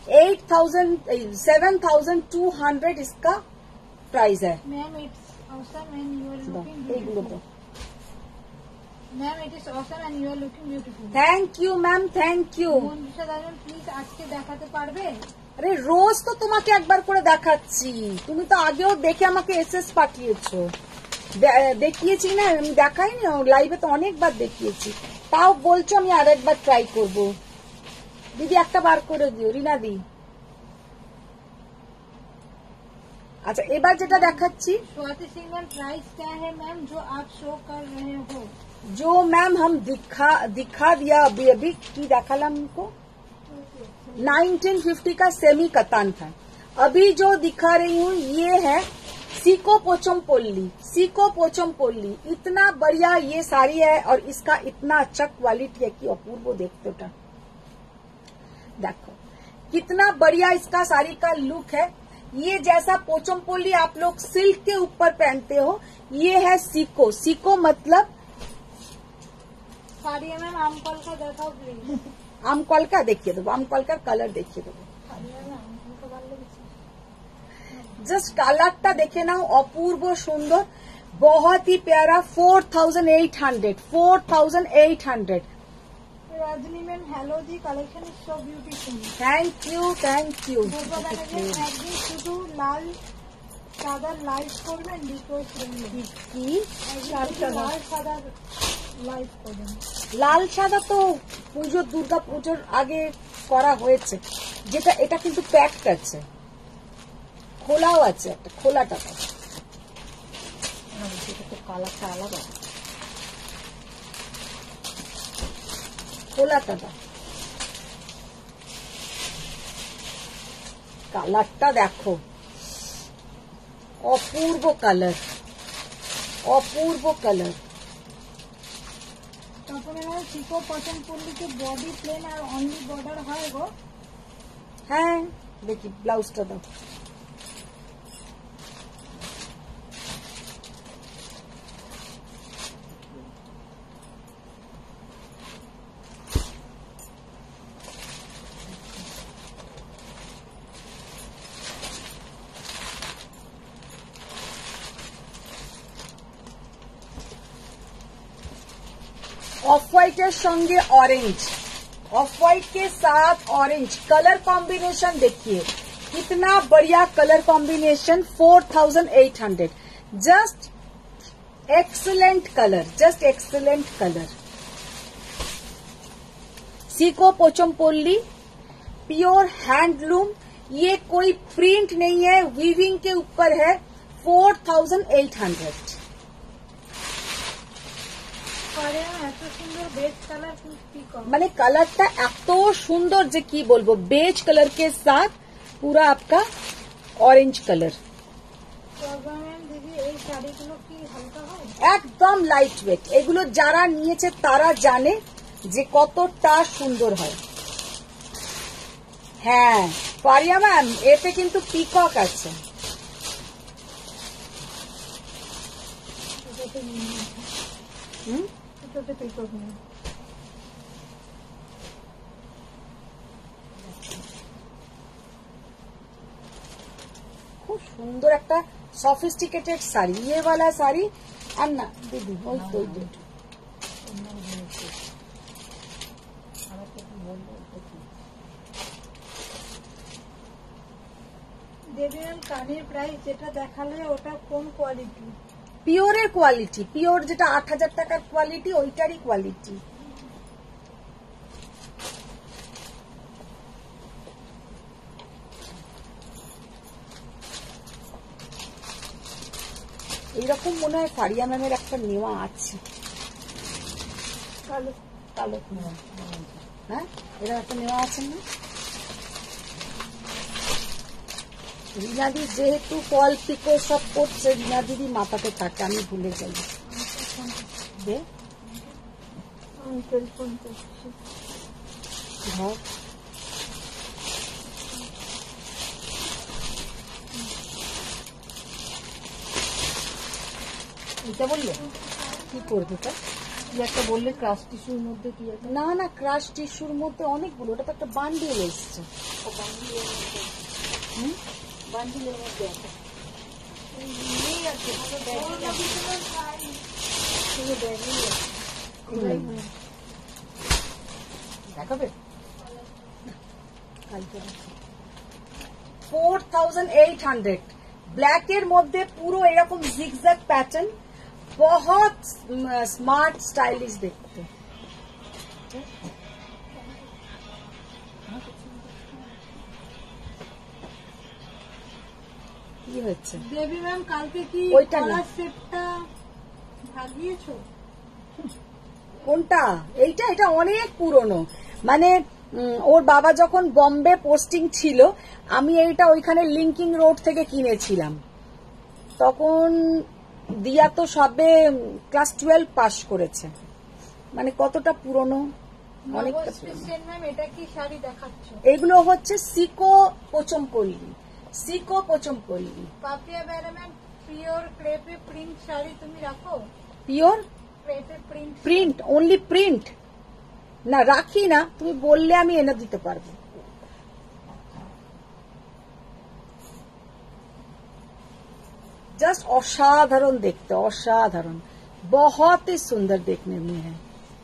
7,200 इसका प्राइस है। Ma'am it's awesome and you are looking এইগুলো beautiful. তো ma'am it is awesome and you are looking beautiful. Thank you ma'am, thank you. Manisha দাদন প্লিজ আজকে দেখাতে পারবে? আরে রোজ তো তোমাকে একবার করে দেখাচ্ছি, তুমি তো আগেও দেখে আমাকে এসএস পাঠিয়েছো। দেখিয়েছি না, আমি দেখাইনি লাইভে তো অনেকবার দেখিয়েছি, তাও বলছো আমি আরেকবার ট্রাই করব। দিদি একটা বার করে দিও, রিনা দি। আচ্ছা এবার যেটা দেখাচ্ছি, स्वाति सिंगल प्राइस क्या है मैम जो आप शो कर रहे हो? जो मैम हम दिखा दिया अभी अभी की देखालाम हमको 1950 का सेमी कतान था। अभी जो दिखा रही हूँ ये है सीको पोचमपल्ली। सीको पोचमपल्ली इतना बढ़िया ये साड़ी है और इसका इतना अच्छा क्वालिटी है कि अपूर्व देखते हो। देखो कितना बढ़िया इसका साड़ी का लुक है। ये जैसा पोचमपल्ली आप लोग सिल्क के ऊपर पहनते हो, ये है सीको। सीको मतलब फारिया मैम आमकल का देखाओ प्लीज। आमकल का देखिए दो, आमकल का कलर देखिए दो, फारिया मैम आमकल का ভালো লেগেছে। जस्ट कलरটা দেখে নাও, অপূর্ব সুন্দর, बहुत ही प्यारा। 4800 Rajni ma'am hello ji, collection is so beautiful. Thank you, thank you. একদিন শুধু লাল সাদা লাইভ করবেন, রিকোয়েস্ট রইল। কি লাল সাদা লাইভ করবেন। লাল সাদা তো পুজো, দুর্গা পুজোর আগে করা হয়েছে, যেটা এটা কিন্তু প্যাকড আছে, খোলাও আছে, একটা খোলাটা তো কালারটা আলাদা। খোলাটা দাও, কালারটা দেখো, অপূর্ব কালার, অপূর্ব কালার। তারপরে সিকো পছন্দপল্লি के बॉडी प्लेन और ओनली बॉर्डर है गो। হ্যাঁ দেখি ব্লাউজটা দাও। ऑफ व्हाइटेर संगे ऑरेंज, ऑफ व्हाइट के साथ ऑरेंज कलर कॉम्बिनेशन देखिए, कितना बढ़िया colour combination. 4800 just excellent colour, just excellent colour. Sico Pochampally pure handloom, ये कोई प्रिंट नहीं है, वीविंग के ऊपर है। 4800 এত সুন্দর বেজ কালার কি কম, মানে কালারটা এত সুন্দর যে কি বলবো, বেজ कलर के साथ पूरा आपका ऑरेंज कलर। ম্যাম দিদি এই শাড়িগুলো কি হালকা হয়? একদম লাইট ওয়েট, এগুলো যারা নিয়েছে তারা জানে যে কতটা সুন্দর হয়। হ্যাঁ পারিয়া ম্যাম, এতে কিন্তু পিকক আছে। হুম, এটাতে পিকক নেই। খুব সুন্দর একটা সফিস্টিকেটেড শাড়ি, ये वाला শাড়ি। আর না দিদি ওই তো দেবী ম্যাম কানের প্রাইস যেটা দেখালে ওটা কোন কোয়ালিটি? পিওরের কোয়ালিটি, পিওর যেটা 8000 টাকার কোয়ালিটি, ওইটারই কোয়ালিটি। এইরকম মনে হয় ফারিয়া ম্যামের একটা নেওয়া আছে, কালো কালো। হ্যাঁ এরকম একটা নেওয়া আছে না? রিনাদি যেহেতু ফল পিকো সব করছে, রিনা দিদি মাথাতে থাকে, আমি ভুলে যাই। দে আমি টেলিফোন করছি। ধর এটা বললে কি করবে তা? কি একটা বললে ক্রাশ টিস্যুর মধ্যে কি আছে? না না, ক্রাশ টিস্যুর মধ্যে অনেকগুলো, ওটা তো একটা বান্ডিল এসছে। বান্ডিলের মধ্যে আছে। নেই আছে, ভালো ব্যাগ ব্যাগই আছে। দেখাবে 4800 ব্ল্যাকের মধ্যে পুরো এরকম জিগজ্যাগ প্যাটার্ন, বহুত স্মার্ট স্টাইলিশ দেখতে। কি হচ্ছে দেবী ম্যাম কালকে কি ওইটা না। কলার সেটটা ভাগিয়েছো? কোনটা? এইটা এটা অনেক পুরনো, মানে ওর বাবা যখন বম্বে পোস্টিং ছিল, আমি এইটা ওইখানে লিঙ্কিং রোড থেকে কিনেছিলাম। তখন দিয়া তো সবে ক্লাস 12 পাস করেছে, মানে কতটা পুরনো, অনেকটা পুরনো। সেন ম্যাম এটা কি শাড়ি দেখাচ্ছ? এগুলো হচ্ছে Sico Pochampally, Sico Pochampally. Papiya Bera ma'am pure crepe print sari তুমি রাখো? Pure crepe print print, only print না, রাখি না, তুমি বললে আমি এনে দিতে পারবো। जस्ट असाधारण देखते, असाधारण, बहुत ही सुंदर देखने में है।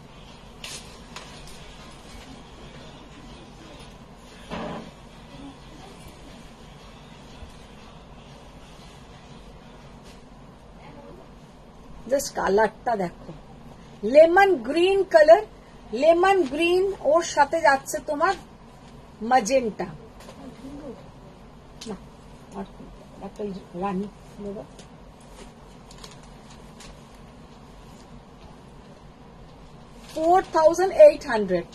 जस्ट কালারটা দেখো, lemon green colour, lemon green ওর সাথে যাচ্ছে তোমার ম্যাজেন্টা। না আর একটা রানী নেবা। $4,800।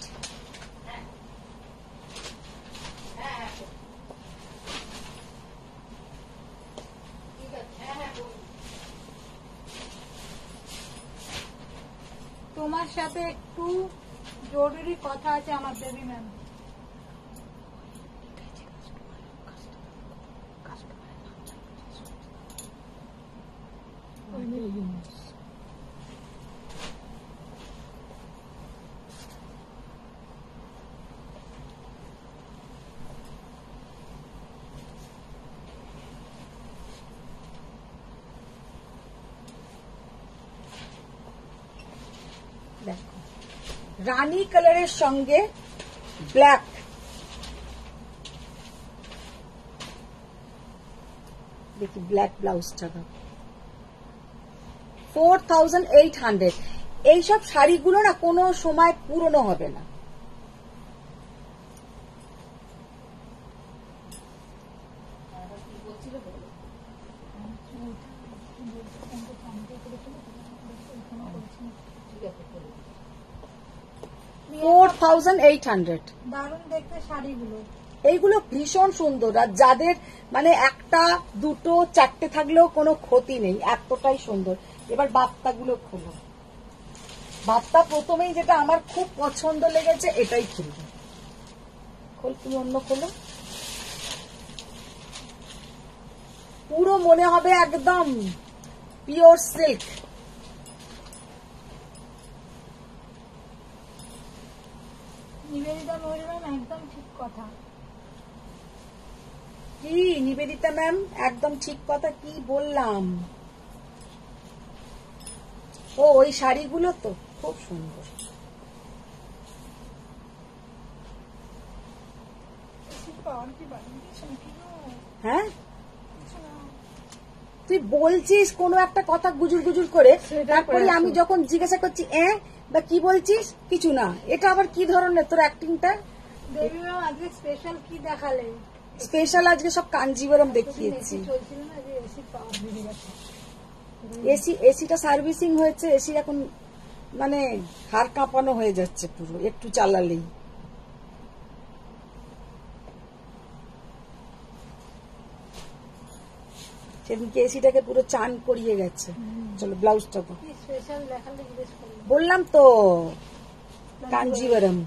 তোমার সাথে একটু জরুরি কথা আছে আমার দেবী ম্যাম। দেখো রানী কালারের সঙ্গে ব্ল্যাক, দেখি ব্ল্যাক ব্লাউজটা দাও। 4,800। এইসব শাড়িগুলো না কোনো সময় পুরনো হবে না। $4,800। দারুণ দেখতে শাড়িগুলো। এইগুলো ভীষণ সুন্দর, আর যাদের মানে একটা দুটো চারটে থাকলেও কোনো ক্ষতি নেই, এতটাই সুন্দর। এবার বাপ্তাগুলো খোলো। বাপ্তা প্রথমেই যেটা আমার খুব পছন্দ লেগেছে এটাই খুলবে। খোল, তুমি অন্য খোলো। পুরো মনে হবে একদম পিওর সিল্ক। নিবেদিতা মৌরি ম্যাম একদম ঠিক কথা। কি নিবেদিতা ম্যাম একদম ঠিক কথা কি বললাম? ও ওই শাড়িগুলো তো খুব সুন্দর। হ্যাঁ তুই বলছিস কোনো একটা কথা গুজুর গুজুর করে, তারপরে আমি যখন জিজ্ঞাসা করছি বা কি বলছিস, কিছু না। এটা আবার কি ধরনের তোর অ্যাক্টিংটা? দেবী ম্যাম আজকে স্পেশাল কি দেখালে? স্পেশাল আজকে সব কাঞ্জিবরম দেখিয়েছি। চলছিল না যে এসি পাওয়ার বেড়ে গেছে। এসিটা সার্ভিসিং হয়েছে, এসি এখন মানে হাড় কাঁপানো হয়ে যাচ্ছে পুরো একটু চালালেই। সেদিনকে এসিটাকে পুরো চান করিয়ে গেছে। চলো ব্লাউজটা তো কি স্পেশাল দেখালে জিজ্ঞেস করলাম। বললাম তো কাঞ্জিবরম।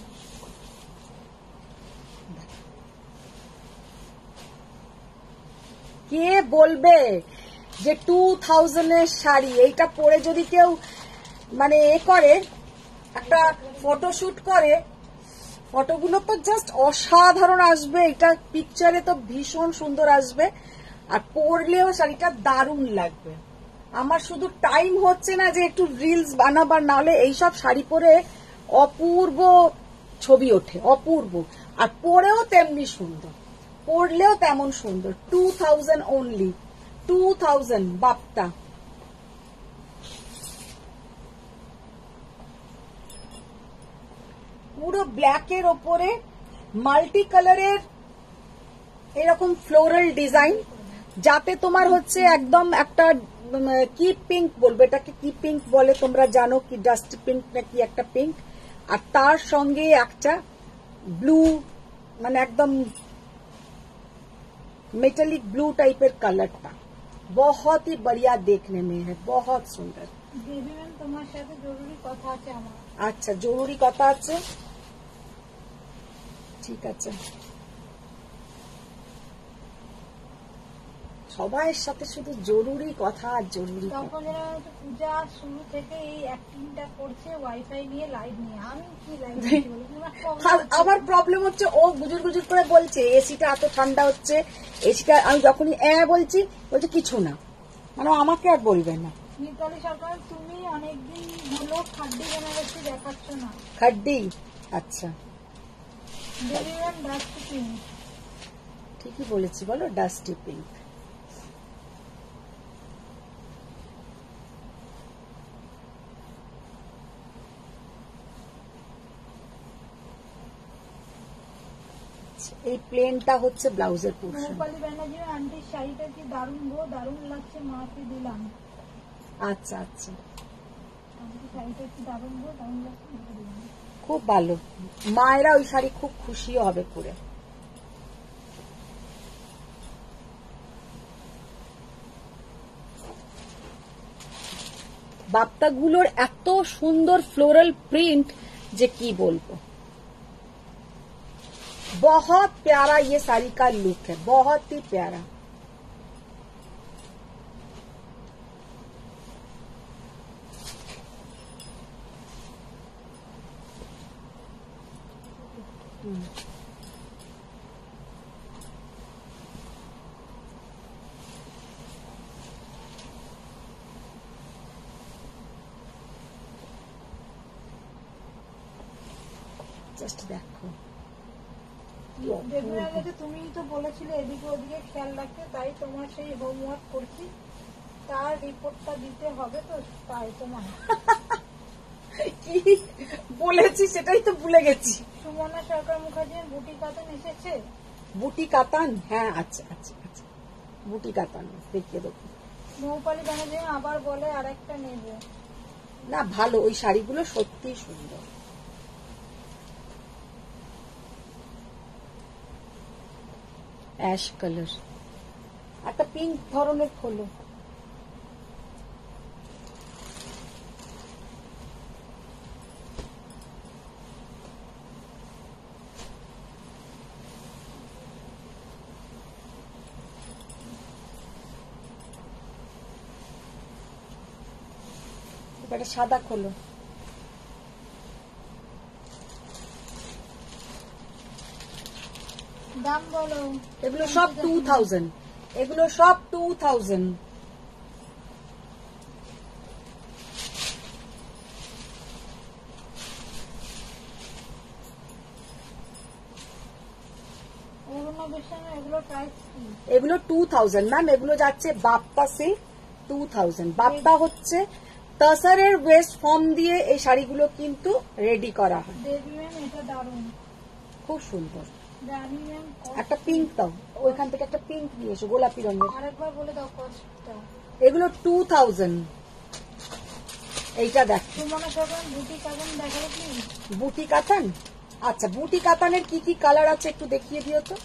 কে বলবে যে 2000 শাড়ি এইটা পরে যদি কেউ মানে করে একটা ফটোশুট করে, ফটোগুলো তো জাস্ট অসাধারণ আসবে। এটা পিকচারে তো ভীষণ সুন্দর আসবে, আর পরলেও শাড়িটা দারুণ লাগবে। আমার শুধু টাইম হচ্ছে না যে একটু রিলস বানাবার, নাহলে এইসব শাড়ি পরে অপূর্ব ছবি ওঠে, অপূর্ব। আর পরেও তেমনি সুন্দর, পরলেও তেমন সুন্দর। 2000 অনলি, 2000 বাপ্তা। পুরো ব্ল্যাকের ওপরে মাল্টি কালারের এরকম ফ্লোরাল ডিজাইন, যাতে তোমার হচ্ছে একদম একটা কি পিঙ্ক বলবো, এটাকে কি পিঙ্ক বলে তোমরা জানো, কি ডাস্ট পিঙ্ক নাকি একটা পিঙ্ক, আর তার সঙ্গে একটা ব্লু, মানে একদম मेटालिक ब्लू टाइपेर कलरটা बहुत ही बढ़िया देखने में है, बहुत सुंदर। দেবী ম্যাম তোমার সাথে জরুরি কথা আছে আমার। আচ্ছা, জরুরি কথা আছে, ঠিক আছে। সবাইয়ের সাথে শুধু জরুরি কথা আর জরুরি কথা। তখন এরা হয়তো পূজা শুরু থেকে এই অ্যাক্টিংটা করছে ওয়াইফাই নিয়ে, লাইভ নিয়ে। আমি কি লাইভ আমার প্রবলেম হচ্ছে ও গুজুর গুজুর করে বলছে এসিটা এত ঠান্ডা হচ্ছে, এসিটা আমি যখনই বলছি বলছে কিছু না, মানে আমাকে আর বলবে না। মিতালি সরকার, তুমি অনেকদিন হলো খাড্ডি বেনারসি দেখাচ্ছ না। খাড্ডি, আচ্ছা দেবী ম্যাম ডাস্টি পিঙ্ক। ঠিকই বলেছি, বলো ডাস্টি পিঙ্ক। এই প্লেনটা হচ্ছে ব্লাউজের পোর্শন। রূপালী ব্যানার্জি আন্টির শাড়িটা কি দারুণ গো, দারুণ লাগছে, মাকে দিলাম। আচ্ছা আচ্ছা, আন্টির শাড়িটা কি দারুণ গো, দারুণ লাগছে, মাকে দিলাম। খুব ভালো, মায়েরা ওই শাড়ি খুব খুশিও হবে পরে। বাপ্তাগুলোর এত সুন্দর ফ্লোরাল প্রিন্ট যে কি বলবো, बहुत प्यारा ये साड़ी का लुक है, बहुत ही प्यारा। जस्ट देखो, দেখবে আগে তুমি তো বলেছিলে এদিকে ওদিকে খেয়াল রাখতে, তাই তোমার সেই হোমওয়ার্ক করছি, তার রিপোর্টটা দিতে হবে তো, তাই তোমার কি বলেছি সেটাই তো ভুলে গেছি। সুমনা সরকার মুখার্জির বুটি কাতান এসেছে। বুটি কাতান, হ্যাঁ আচ্ছা আচ্ছা আচ্ছা, বুটি কাতান দেখিয়ে দেবো। রূপালী ব্যানার্জি আবার বলে আরেকটা নেবে। না ভালো, ওই শাড়িগুলো সত্যি সুন্দর। অ্যাশ কালার, একটা পিঙ্ক ধরনের খোলো। একটা সাদা খোলো। দাম বলো। এগুলো সব 2000, এগুলো সব 2000। এগুলো প্রাইস কি? এগুলো 2000 ম্যাম, এগুলো যাচ্ছে বাপ্তা সে 2000। বাপ্তা হচ্ছে তসরের ওয়েস্ট ফর্ম দিয়ে এই শাড়িগুলো কিন্তু রেডি করা হয়। দেবী ম্যাম এটা দারুণ, খুব সুন্দর। রানী ম্যাম একটা পিঙ্ক দাও, ওইখান থেকে একটা পিঙ্ক নিয়ে এসো, গোলাপি রঙের। আরেকবার বলে দাও কস্টটা। এগুলো 2000। এইটা দেখ, সুমনা সরকার বুটি কাতান দেখাবে কি? বুটি কাতান, আচ্ছা বুটি কাতানের কি কি কালার আছে একটু দেখিয়ে দিও তো।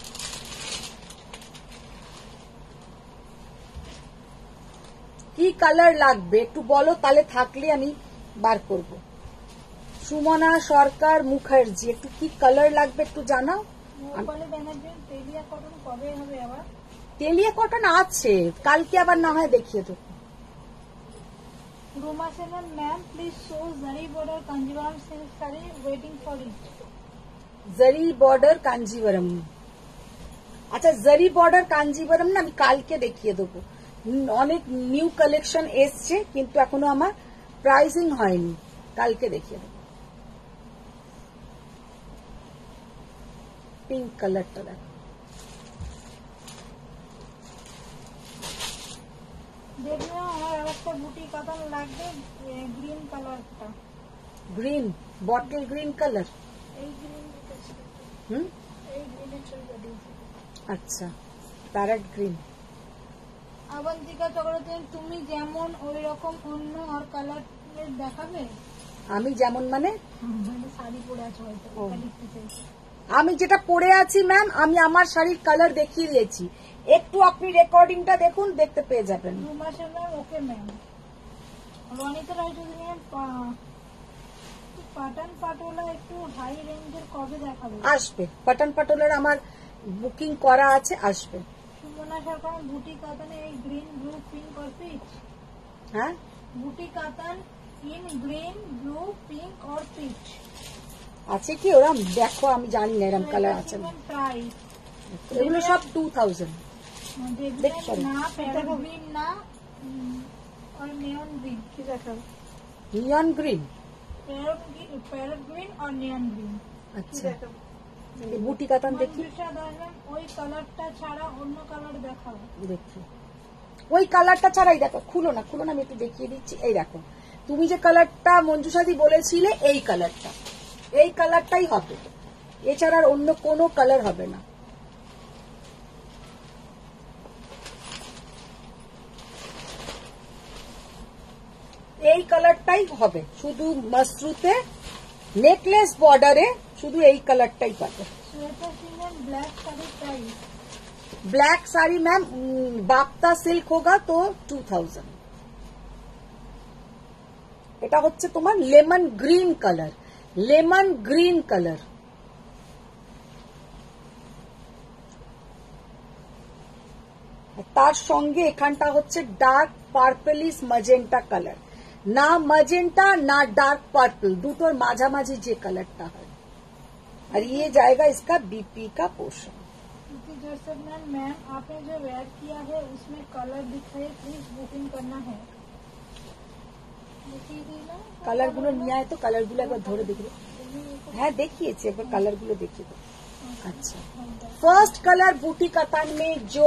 কি কালার লাগবে একটু বলো, তাহলে থাকলে আমি বার করব। সুমনা সরকার মুখার্জি, একটু কি কালার লাগবে একটু জানাও। রূপালী ব্যানার্জি তেলিয়া কটন কবে হবে আবার? তেলিয়া কটন আছে, কালকে আবার না হয় দেখিয়ে দেবো। Ruma Sen ma'am please show zari border Kanjeevaram silk sari, waiting for it. Zari border Kanjivaram, আচ্ছা জরি বর্ডার কাঞ্জিভরম না আমি কালকে দেখিয়ে দেবো। অনেক নিউ কালেকশন এসছে, কিন্তু এখনো আমার প্রাইসিং হয়নি, কালকে দেখিয়ে দেবো। পিঙ্ক কালারটা দেখো, দেখবে আমার আর একটা বুটি কাতান লাগবে, গ্রিন কালারটা। Green, bottle green colour. এই গ্রিন হুম, এই গ্রিনের ছবিটা দিয়েছি। আচ্ছা, প্যারেট গ্রিন। আবন্তিকা চক্রবর্তী, তুমি যেমন ওই রকম অন্য আর কালার দেখাবে? আমি যেমন মানে মানে শাড়ি পরে আছো হয়তো, ও। এটা লিখতে চাইছি। আমি যেটা পরে আছি ম্যাম, আমি আমার শাড়ির কালার দেখিয়ে দিয়েছি, একটু আপনি রেকর্ডিংটা দেখুন, দেখতে পেয়ে যাবেন। 2 মাসের ma'am, okay ma'am. Ranita Roychowdhury ma'am, Patan Patola একটু হাই রেঞ্জের কবে দেখাবে? আসবে, পাটন পাটোলার আমার বুকিং করা আছে, আসবে। সুমনা সরকার, বুটি কাতান এই গ্রিন ব্লু পিঙ্ক और পিচ। হ্যাঁ, বুটি katan in green blue pink और পিচ। আছে কি ওরম? দেখো, আমি জানি না এরম কালার আছে না। প্রাইস এগুলো সব 2000। দেখবেন sorry. না, প্যারট গ্রিন না, और নিয়ন গ্রিন। কি দেখাবো? নিয়ন গ্রিন। প্যারট গ্রিন और নিয়ন গ্রিন। কি আচ্ছা, দেখাবো? এই বুটি কাতান দেখি, মঞ্জুষা দাস ম্যাম, ওই কালারটা ছাড়া অন্য কালার দেখাও। দেখি ওই কালারটা ছাড়াই দেখো, খুলো না, খুলো না, আমি একটু দেখিয়ে দিচ্ছি। এই দেখো, তুমি যে কালারটা মঞ্জুষাদি বলেছিলে, এই কালারটা, এই কালারটাই হবে, এছাড়া আর অন্য কোনো কালার হবে না। এই কালারটাই হবে, শুধু মাসরুতে নেকলেস বর্ডারে শুধু এই কালারটাই পাবে। Shweta Singh black sari price. Black sari ma'am बाप्ता सिल्क होगा तो 2000। এটা হচ্ছে তোমার lemon green colour, lemon green colour. তার সঙ্গে এখানটা হচ্ছে ডার্ক পার্পলিশ ম্যাজেন্টা কালার, না ম্যাজেন্টা না ডার্ক পার্পল, দুটোর মাঝামাঝি যে কালারটা হয়। আর ये जाएगा इसका बीपी का पोर्शन। जोसेफ मैम, मैम आपने जो वेयर किया है उसमें कलर दिखाए, प्लीज बुकिंग करना है। देखिए दीना, কালার গুলো নিয়ে আয় তো, কালার গুলো একবার ধরে দেখবে। হ্যাঁ দেখিয়েছি, একবার কালার गुलो देखिए दो। अच्छा, फर्स्ट कलर बूटी कतान में जो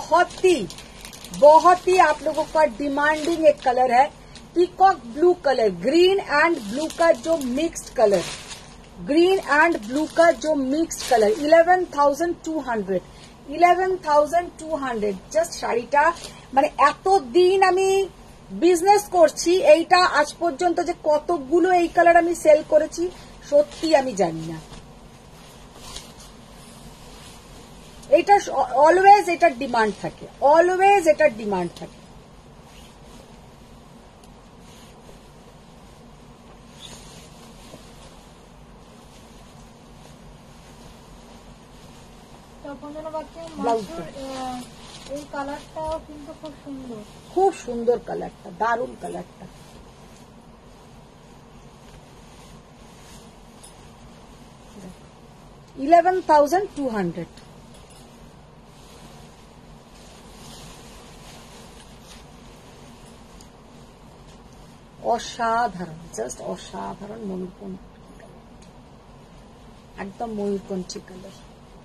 बहुत ही आप लोगों का डिमांडिंग एक कलर है, peacock blue colour, green and blue का जो mixed colour, green and blue का जो मिक्स्ड कलर 11,200 জাস্ট শাড়িটা, মানে এতদিন আমি বিজনেস করছি, এইটা আজ পর্যন্ত যে কতগুলো এই কালার আমি সেল করেছি সত্যি আমি জানি না। এটা অলওয়েজ এটার ডিমান্ড থাকে, অলওয়েজ এটার ডিমান্ড থাকে। তপনজনা বাচ্চা, ব্লাউজটা। এই কালারটাও কিন্তু খুব সুন্দর। খুব সুন্দর কালারটা, দারুণ কালারটা। $11,200। অসাধারণ, জাস্ট অসাধারণ, ময়ূরকণ্ঠী, একদম ময়ূরকণ্ঠী কালার।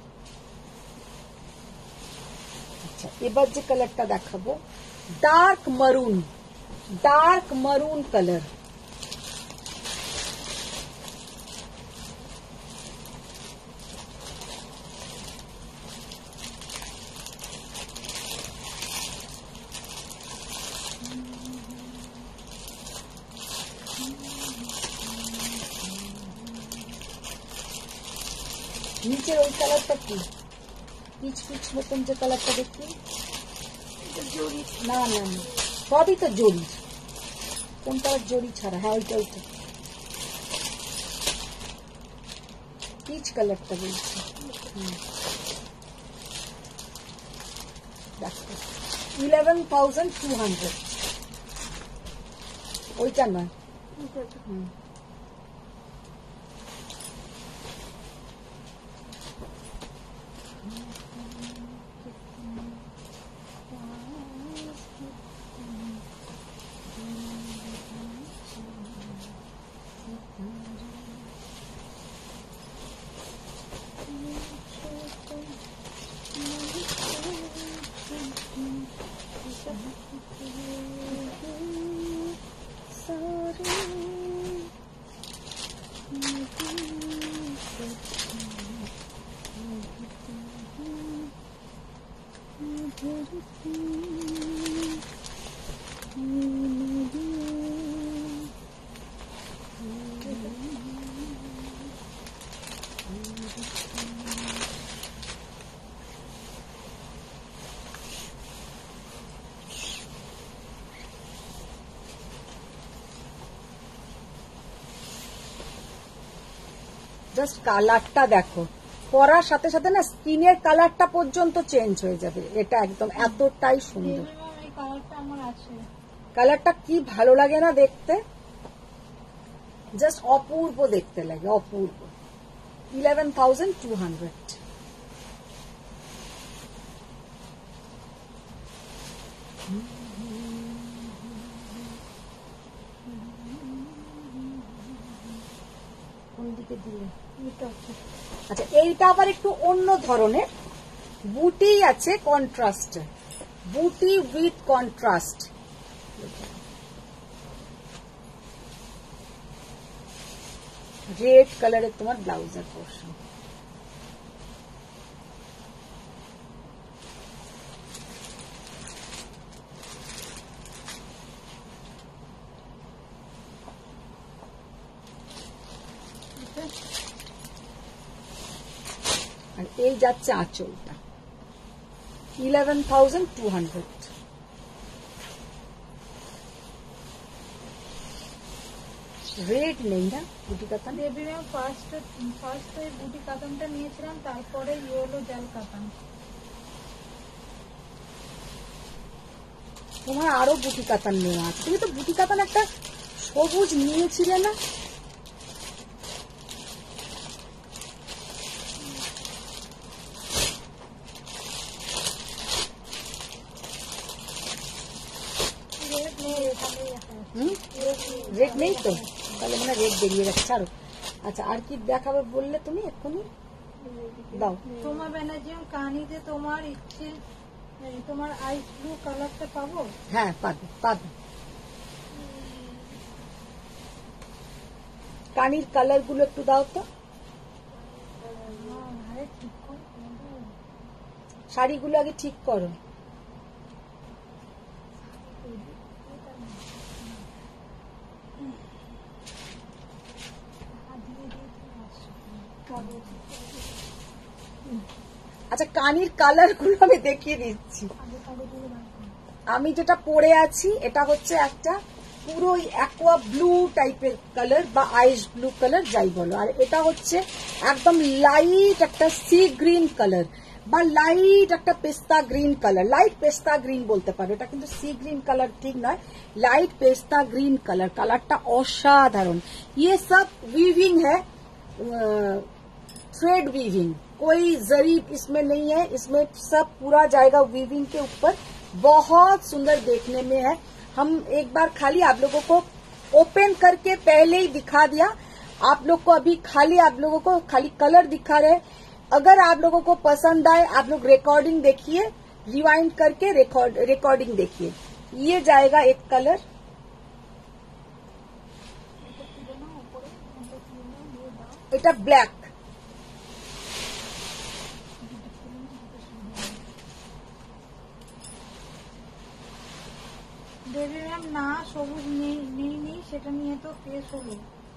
আচ্ছা, এবার যে কালারটা দেখাবো ডার্ক মারুন কালার। নিচের ওই কালারটা কি, পিচ পিচ মতন যে কালারটা দেখি, জরি, না না না, সবই তো জরি, কোন কালার জরি ছাড়া, হ্যাঁ ওইটা ওইটা পিচ কালারটা বলছি। দেখো 11,200, ওইটা নয়। হুম, জাস্ট কালারটা দেখো, পরার সাথে সাথে না স্কিনের কালারটা পর্যন্ত চেঞ্জ হয়ে যাবে। এটা একদম এতটাই সুন্দর। বেবি ম্যাম এই কালারটা আমার আছে। কালারটা কি ভালো লাগে না দেখতে, জাস্ট অপূর্ব দেখতে লাগে, অপূর্ব। 11,200। কোন দিকে দিলে? আচ্ছা, এইটা আবার একটু অন্য ধরনের বুটি আছে, কন্ট্রাস্ট, বুটি উইথ কন্ট্রাস্ট। রেড কালারের তোমার ব্লাউজের পোর্শন। আর এই যাচ্ছে আঁচলটা, 11,200। রেড নেই না বুটি কাতান? বেবি ম্যাম ফার্স্ট ওই বুটি কাতানটা নিয়েছিলাম, তারপরে ইয়েলো জাল কাতান। তোমার আরো বুটি কাতান নেওয়া আছে। তুমি তো বুটি কাতান একটা সবুজ নিয়েছিলে না? রেড নেই তো, তাহলে মানে রেড বেরিয়ে গেছে, ছাড়ো। আচ্ছা, আর কি দেখাবে বললে তুমি এক্ষুনি? দাও। সোমা ব্যানার্জি কানিতে তোমার ইচ্ছে, তোমার আইস ব্লু কালারটা পাবো? হ্যাঁ, পাবে পাবে। কানির কালার গুলো একটু দাও তো। শাড়িগুলো আগে ঠিক করো। আচ্ছা, কানির কালার গুলো আমি দেখিয়ে দিচ্ছি। আমি যেটা পরে আছি এটা হচ্ছে একটা পুরো অ্যাকোয়া ব্লু টাইপের কালার বা আইস ব্লু কালার যাই বলো, আর এটা হচ্ছে একদম লাইট একটা সি গ্রিন কালার বা লাইট একটা পেস্তা গ্রিন কালার, লাইট পেস্তা গ্রিন বলতে পারো। এটা কিন্তু সি গ্রিন কালার ঠিক নয়, लाइट पेस्ता ग्रीन कलर, कलरটা অসাধারণ। ये सब वीविंग है, थ्रेड वीविंग, कोई जरी इसमें नहीं है, इसमें सब पूरा जाएगा वीविंग के ऊपर। बहुत सुंदर देखने में है। हम एक बार खाली आप लोगों को ओपन करके पहले ही दिखा दिया, आप लोग को अभी खाली आप लोगों को खाली कलर दिखा रहे। अगर आप लोगों को पसंद आए आप लोग रिकॉर्डिंग देखिए, रिवाइंड करके रिकॉर्डिंग देखिए। ये जाएगा एक कलर, এটা ব্ল্যাক, দেবী ম্যাম না সবুজ নেই সেটা নিয়ে তো কেস হলো।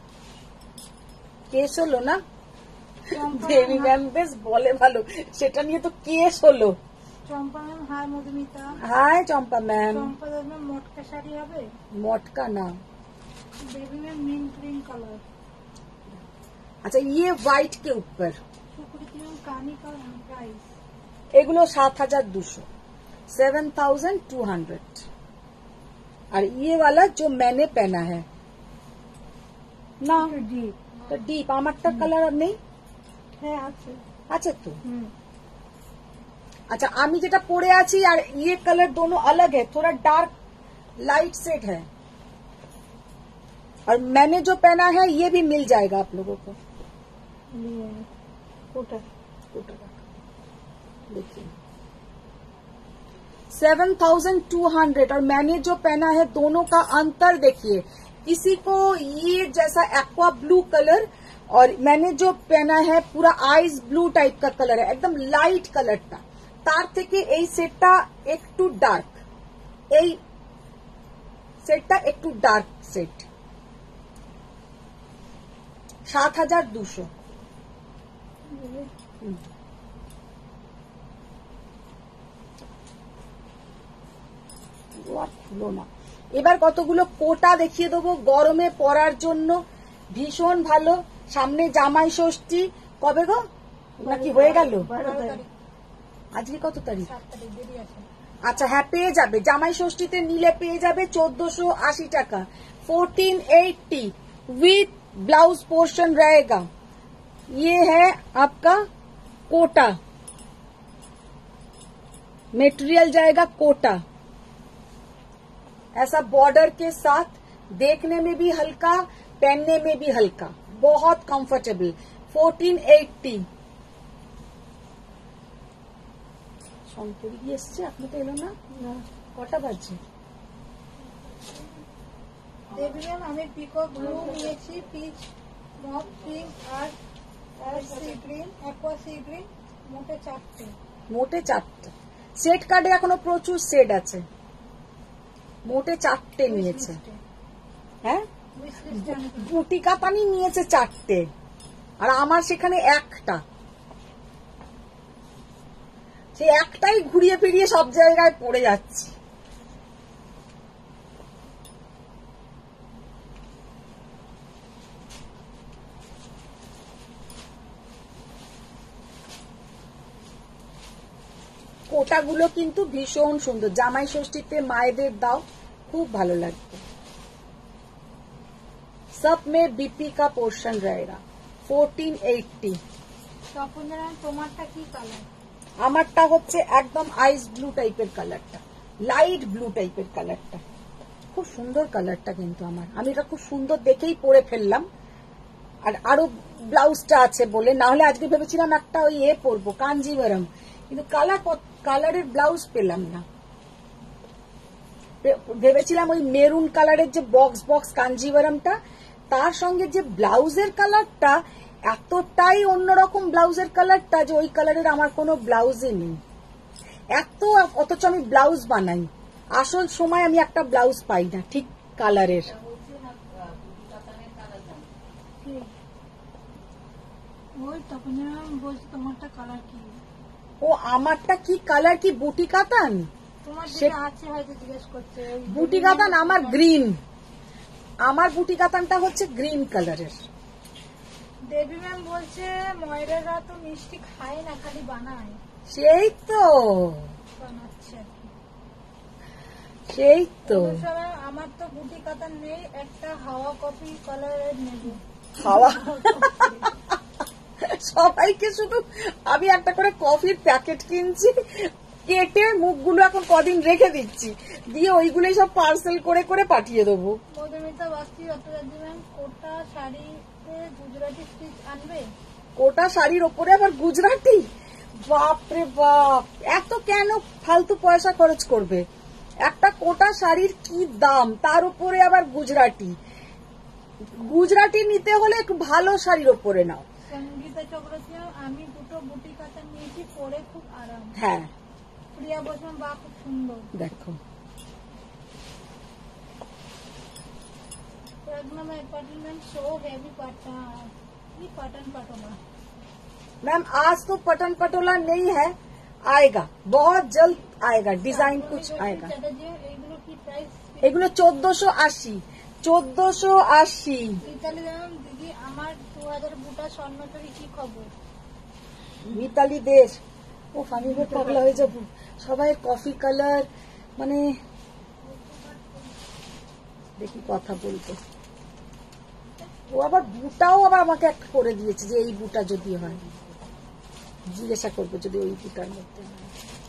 কেস হলো না? দেবী ম্যাম বেশ বলে ভালো, সেটা নিয়ে তো কেস হলো। Champa ma'am hi Madhumita. Hi Champa ma'am. Champa ma'am মটকা শাড়ি হবে? মটকা না, बेबी में मिंट ग्रीन कलर। अच्छा ये व्हाइट के ऊपर, सुकृति में कानी का प्राइस एगुलो 7,200, 7,200। और ये वाला जो मैंने पहना है ना, तो डीप আমারটা কালার আর নেই। হ্যাঁ আছে, আচ্ছা তো अच्छा আমি যেটা পরে আছি আর ये कलर दोनों अलग है, थोड़ा डार्क लाइट सेट है। और मैंने जो पहना है ये भी मिल जाएगा आप लोगों को। देखिए 7,200। और मैंने जो पहना है दोनों का अंतर देखिए, किसी को ये जैसा एक्वा ब्लू कलर और मैंने जो पहना है पूरा आइस ब्लू टाइप का कलर है, एकदम लाइट कलरটা। তার থেকে এই সেটটা একটু ডার্ক, এই সেটটা একটু ডার্ক সেট। 7,200। খুলো না। এবার কতগুলো কোটা দেখিয়ে দেবো গরমে পরার জন্য, ভীষণ ভালো। সামনে জামাই ষষ্ঠী, কবে গো নাকি হয়ে গেল? আজকে কত তারিখ? আচ্ছা হ্যাঁ, পেয়ে যাবে জামাই ষষ্ঠীতে নিলে পেয়ে যাবে 1480 টাকা, 1480 विथ ब्लाउज पोर्शन रहेगा। ये है आपका कोटा, मटेरियल जाएगा कोटा, ऐसा बॉर्डर के साथ, देखने में भी हल्का, पहनने में भी हल्का, बहुत कंफर्टेबल। 1480। শঙ্করী কি এসছে? আপনি তো এলো না, কটা বাজছে? দেবী ম্যাম আমি পিকক ব্লু নিয়েছি, পিচ মপ পিঙ্ক আর sea green, aqua sea green, মোটে 4টে। মোটে 4টে সেট কার্ডে এখনো প্রচুর সেট আছে, মোটে 4টে নিয়েছে। হ্যাঁ, বুটি কাতানি নিয়েছে 4টে, আর আমার সেখানে একটা, সে একটাই ঘুরিয়ে ফিরিয়ে সব জায়গায় পড়ে যাচ্ছে। কোটাগুলো কিন্তু ভীষণ সুন্দর, জামাই ষষ্ঠীতে মায়েদের দাও, খুব ভালো লাগবে। सब में बीपी का पोर्शन रहेगा। 1480। তোমারটা কি কালার? আমারটা হচ্ছে একদম আইস ব্লু টাইপের কালারটা, লাইট ব্লু টাইপের কালারটা, খুব সুন্দর কালারটা কিন্তু আমার, আমি এটা খুব সুন্দর দেখেই পরে ফেললাম। আর আরো ব্লাউজটা আছে বলে, না হলে আজকে ভেবেছিলাম একটা ওই পরবো কাঞ্জিভরম, কিন্তু কালারের ব্লাউজ পেলাম না। ভেবেছিলাম ওই মেরুন কালারের যে বক্স বক্স কাঞ্জিভরমটা, তার সঙ্গে যে ব্লাউজের কালারটা এতটাই অন্যরকম, ব্লাউজের কালারটা যে ওই কালারের আমার কোনো ব্লাউজই নেই এত, অথচ আমি ব্লাউজ বানাই, আসল সময় আমি একটা ব্লাউজ পাই না ঠিক কালারের। তোমারটা কালার কি? ও আমারটা কি কালার, কি বুটি কাতান? বুটি কাতান আমার গ্রিন, আমার বুটি কাতানটা হচ্ছে গ্রিন কালারের। দেবী ম্যাম বলছে ময়রারা তো মিষ্টি খায় না, খালি বানায়। সেই তো বানাচ্ছে, সেই তো। আমার তো বুটি কাতান নেই, একটা হাওয়া কফি কালারের নেব। হাওয়া সবাইকে শুধু আমি একটা করে কফির প্যাকেট কিনছি, কেটে মুখগুলো এখন কদিন রেখে দিচ্ছি, দিয়ে ওইগুলোই সব পার্সেল করে করে পাঠিয়ে দেবো। মধুমিতা বাস্তি ম্যাম কোটা শাড়িতে গুজরাটি স্টিচ আনবে? কোটা শাড়ির ওপরে আবার গুজরাটি? বাপরে বাপ, এত কেন ফালতু পয়সা খরচ করবে? একটা কোটা শাড়ির কি দাম, তার উপরে আবার গুজরাটি। গুজরাটি নিতে হলে একটু ভালো শাড়ির ওপরে নাও। সঙ্গীতা চক্রবর্তী আমি দুটো বুটি কাতান নিয়েছি, পরে খুব আরাম। হ্যাঁ, প্রিয়া বসম বা খুব সুন্দর। দেখো apartment so heavy Patan Patola. Ma'am आज तो पटन पटोला नहीं है, आएगा बहुत जल्द आएगा, डिजाइन कुछ आएगा। এগুলো 1480। 1480। দিদি আমার 2000 বুটা স্বর্ণচুরি কি খবর? মিতালি দেশ, ও আমি পাগলা হয়ে যাবো, সবাই কফি কালার, মানে দেখি কথা বলতে। ও আবার বুটাও আবার আমাকে একটা করে দিয়েছে যে এই বুটা যদি হয়, জিজ্ঞাসা করবো যদি ওই বুটার মধ্যে হয়।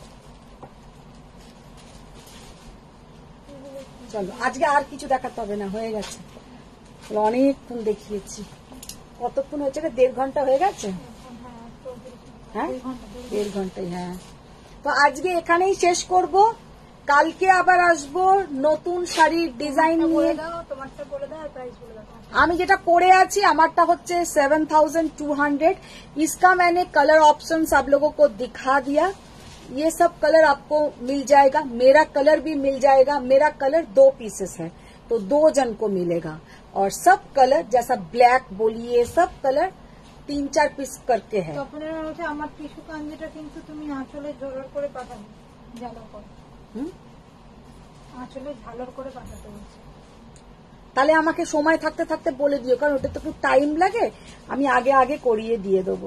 চলো আজকে আর কিছু দেখাতে হবে না, হয়ে গেছে, অনেকক্ষণ দেখিয়েছি। কতক্ষণ হয়েছে? 1.5 ঘন্টা হয়ে গেছে। হ্যাঁ 1.5 ঘন্টাই। হ্যাঁ, তো আজকে এখানেই শেষ করব। কালকে আবার আসবো নতুন শাড়ির ডিজাইন নিয়ে। বলে দাও, তোমারটা বলে দাও আর প্রাইস বলে দাও। আমি যেটা পরে আছি আমারটা হচ্ছে 7200। इसका मैंने कलर ऑप्शन आप लोगों को दिखा दिया। ये सब कलर आपको मिल जाएगा, मेरा कलर भी मिल जाएगा। मेरा कलर 2 पीसेस है तो 2 जन को मिलेगा। और सब कलर जैसा ब्लैक बोलिए सब कलर 3-4 पीस करके है। তপনের হচ্ছে আমার টিস্যু কাঞ্জিটা কিন্তু তুমি আঁচলে ঝালর করে পাঠাবে, ঝালর করে আঁচলে ঝালর করে পাঠাতে বলছে। তাহলে আমাকে সময় থাকতে থাকতে বলে দিও, কারণ ওটা তো একটু টাইম লাগে, আমি আগে আগে করিয়ে দিয়ে দেবো।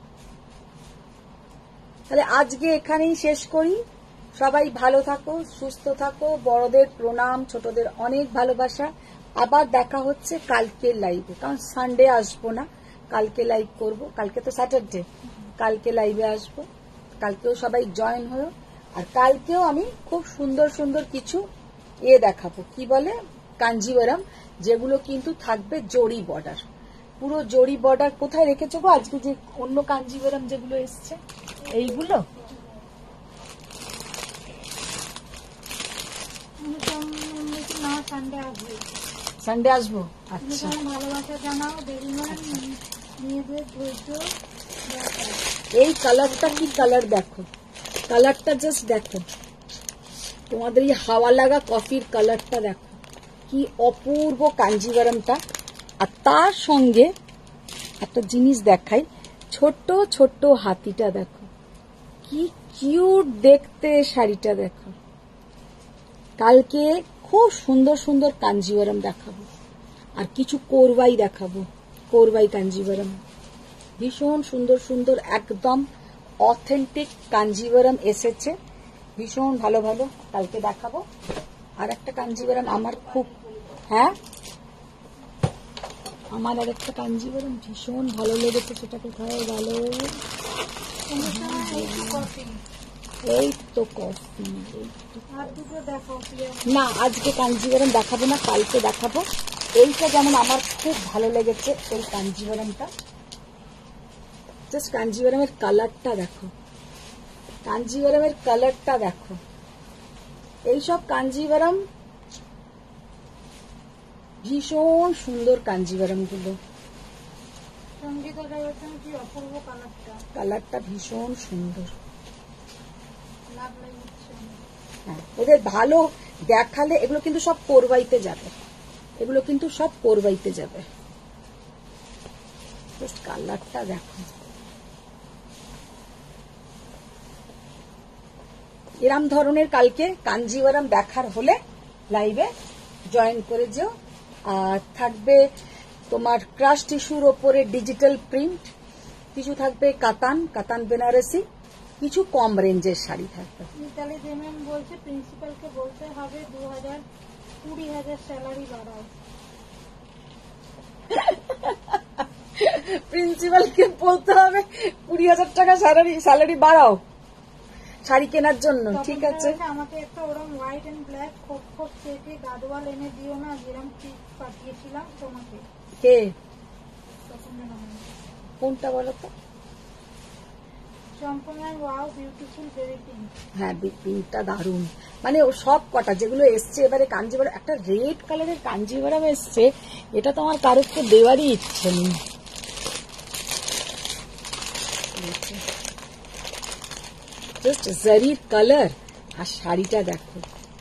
তাহলে আজকে এখানেই শেষ করি। সবাই ভালো থাকো, সুস্থ থাকো, বড়দের প্রণাম, ছোটদের অনেক ভালোবাসা। আবার দেখা হচ্ছে কালকে লাইভে, কারণ সানডে আসবো না, কালকে লাইভ করব। কালকে তো স্যাটারডে, কালকে লাইভে আসবো। কালকেও সবাই জয়েন হও। আর কালকেও আমি খুব সুন্দর সুন্দর কিছু দেখাবো, কি বলে কাঞ্জিভারাম, যেগুলো কিন্তু থাকবে জরি বর্ডার, পুরো জরি বর্ডার। কোথায় রেখেছো গো আজকে যে অন্য কাঞ্জিভারাম যেগুলো এসছে এইগুলো? না, সানডে আসবে। সানডে আসবো, আচ্ছা। ভালোবাসা জানাও, দেরি নয়, মেয়েদের ধৈর্য দরকার। এই কালারটা কি কালার দেখো, কালারটা জাস্ট দেখো, তোমাদের এই হাওয়া লাগা কফির কালারটা দেখো, কি অপূর্ব কাঞ্জিভারামটা। আর তার সঙ্গে একটা জিনিস দেখাই, ছোট্ট ছোট্ট হাতিটা দেখো, কি কিউট দেখতে শাড়িটা দেখো। কালকে খুব সুন্দর সুন্দর কাঞ্জিভারাম দেখাবো, আর কিছু কোরবাই দেখাবো, কোরবাই কাঞ্জিভারাম। ভীষণ সুন্দর সুন্দর একদম অথেন্টিক কাঞ্জিভারাম এসেছে, ভীষণ ভালো ভালো, কালকে দেখাবো। আর একটা কাঞ্জিভারাম আমার খুব, হ্যাঁ আমার আর একটা কাঞ্জিভারাম ভীষণ ভালো লেগেছে, সেটা কোথায় গেল? এই তো কফি। আর দুটো দেখো। না, আজকে কাঞ্জিভারাম দেখাবো না, কালকে দেখাবো। এইটা যেমন আমার খুব ভালো লেগেছে, এই কাঞ্জিভারামটা। জাস্ট কাঞ্জিভারামের কালারটা দেখো, কাঞ্জিভারামের কালারটা দেখো। এইসব কাঞ্জিভারাম ভীষণ সুন্দর, কাঞ্জিভারাম গুলো সঙ্গীতা বলছেন কি অপূর্ব কালারটা, কালারটা ভীষণ সুন্দর। লাভ লাগছে। হ্যাঁ, ওদের ভালো দেখালে এগুলো কিন্তু সব কোরবাইতে যাবে, এগুলো কিন্তু সব কোরবাইতে যাবে। জাস্ট কালারটা দেখো। এরম ধরনের কালকে কাঞ্জিভারাম দেখার হলে লাইভে জয়েন করে যেও। আর থাকবে তোমার ক্রাশ টিস্যুর ওপরে ডিজিটাল প্রিন্ট, কিছু থাকবে কাতান, কাতান বেনারসি, কিছু কম রেঞ্জের শাড়ি থাকবে। মিতালি জেমেন বলছে প্রিন্সিপালকে বলতে হবে 20,000 স্যালারি বাড়াও। প্রিন্সিপালকে বলতে হবে 20,000 টাকা স্যালারি বাড়াও শাড়ি কেনার জন্য, ঠিক আছে? আমাকে একটা ওরম হোয়াইট এন্ড ব্ল্যাক খোপ খোপ কেটে গাদওয়াল এনে দিও না, যেরকম পিক পাঠিয়েছিলাম তোমাকে। কে? তপনের নাম কোনটা বলো তো? সম্পূর্ণ ওয়াও বিউটিফুল বেবি পিঙ্ক। হ্যাঁ, পিঙ্কটা দারুণ, মানে ও সব কটা যেগুলো এসছে এবারে কাঞ্জিভারাম, একটা রেড কালারের কাঞ্জিভারাম এসছে, এটা তো আমার কারোকে দেওয়ারই ইচ্ছে নেই। জাস্ট জারি কালার, আর শাড়িটা দেখো,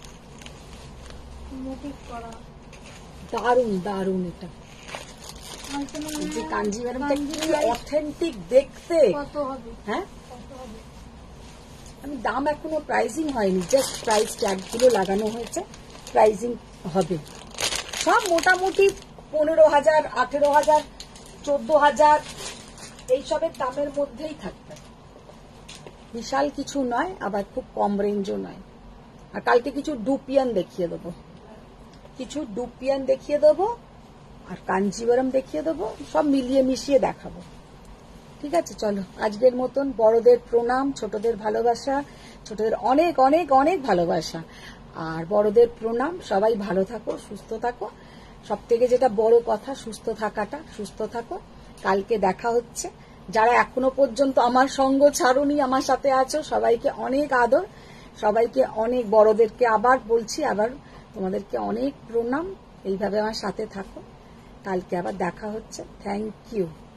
মোটিভ করা দারুণ দারুণ। এটা যে কাঞ্জিভারামটা কি অথেন্টিক দেখতে। কত হবে? হ্যাঁ, কত হবে? আমি দাম এখনো প্রাইজিং হয়নি, জাস্ট প্রাইস ট্যাগ গুলো লাগানো হয়েছে, প্রাইজিং হবে। সব মোটামুটি 15,000, 18,000, 14,000 এইসবের দামের মধ্যেই থাকবে, বিশাল কিছু নয়, আবার খুব কম রেঞ্জও নয়। আর কালকে কিছু ডুপিয়ান দেখিয়ে দেবো, কিছু ডুপিয়ান দেখিয়ে দেবো, আর কাঞ্জিভারাম দেখিয়ে দেবো, সব মিলিয়ে মিশিয়ে দেখাবো। ঠিক আছে, চলো আজকের মতন বড়দের প্রণাম, ছোটদের ভালোবাসা, ছোটদের অনেক অনেক অনেক ভালোবাসা, আর বড়দের প্রণাম। সবাই ভালো থাকো, সুস্থ থাকো, সব থেকে যেটা বড় কথা সুস্থ থাকাটা। সুস্থ থাকো, কালকে দেখা হচ্ছে। যারা এখনো পর্যন্ত আমার সঙ্গ ছাড়ুনি, আমার সাথে আছো, সবাইকে অনেক আদর। সবাইকে অনেক বড়দেরকে আবার বলছি, আবার তোমাদেরকে অনেক প্রণাম। এইভাবে আমার সাথে থাকো, কালকে আবার দেখা হচ্ছে। Thank you.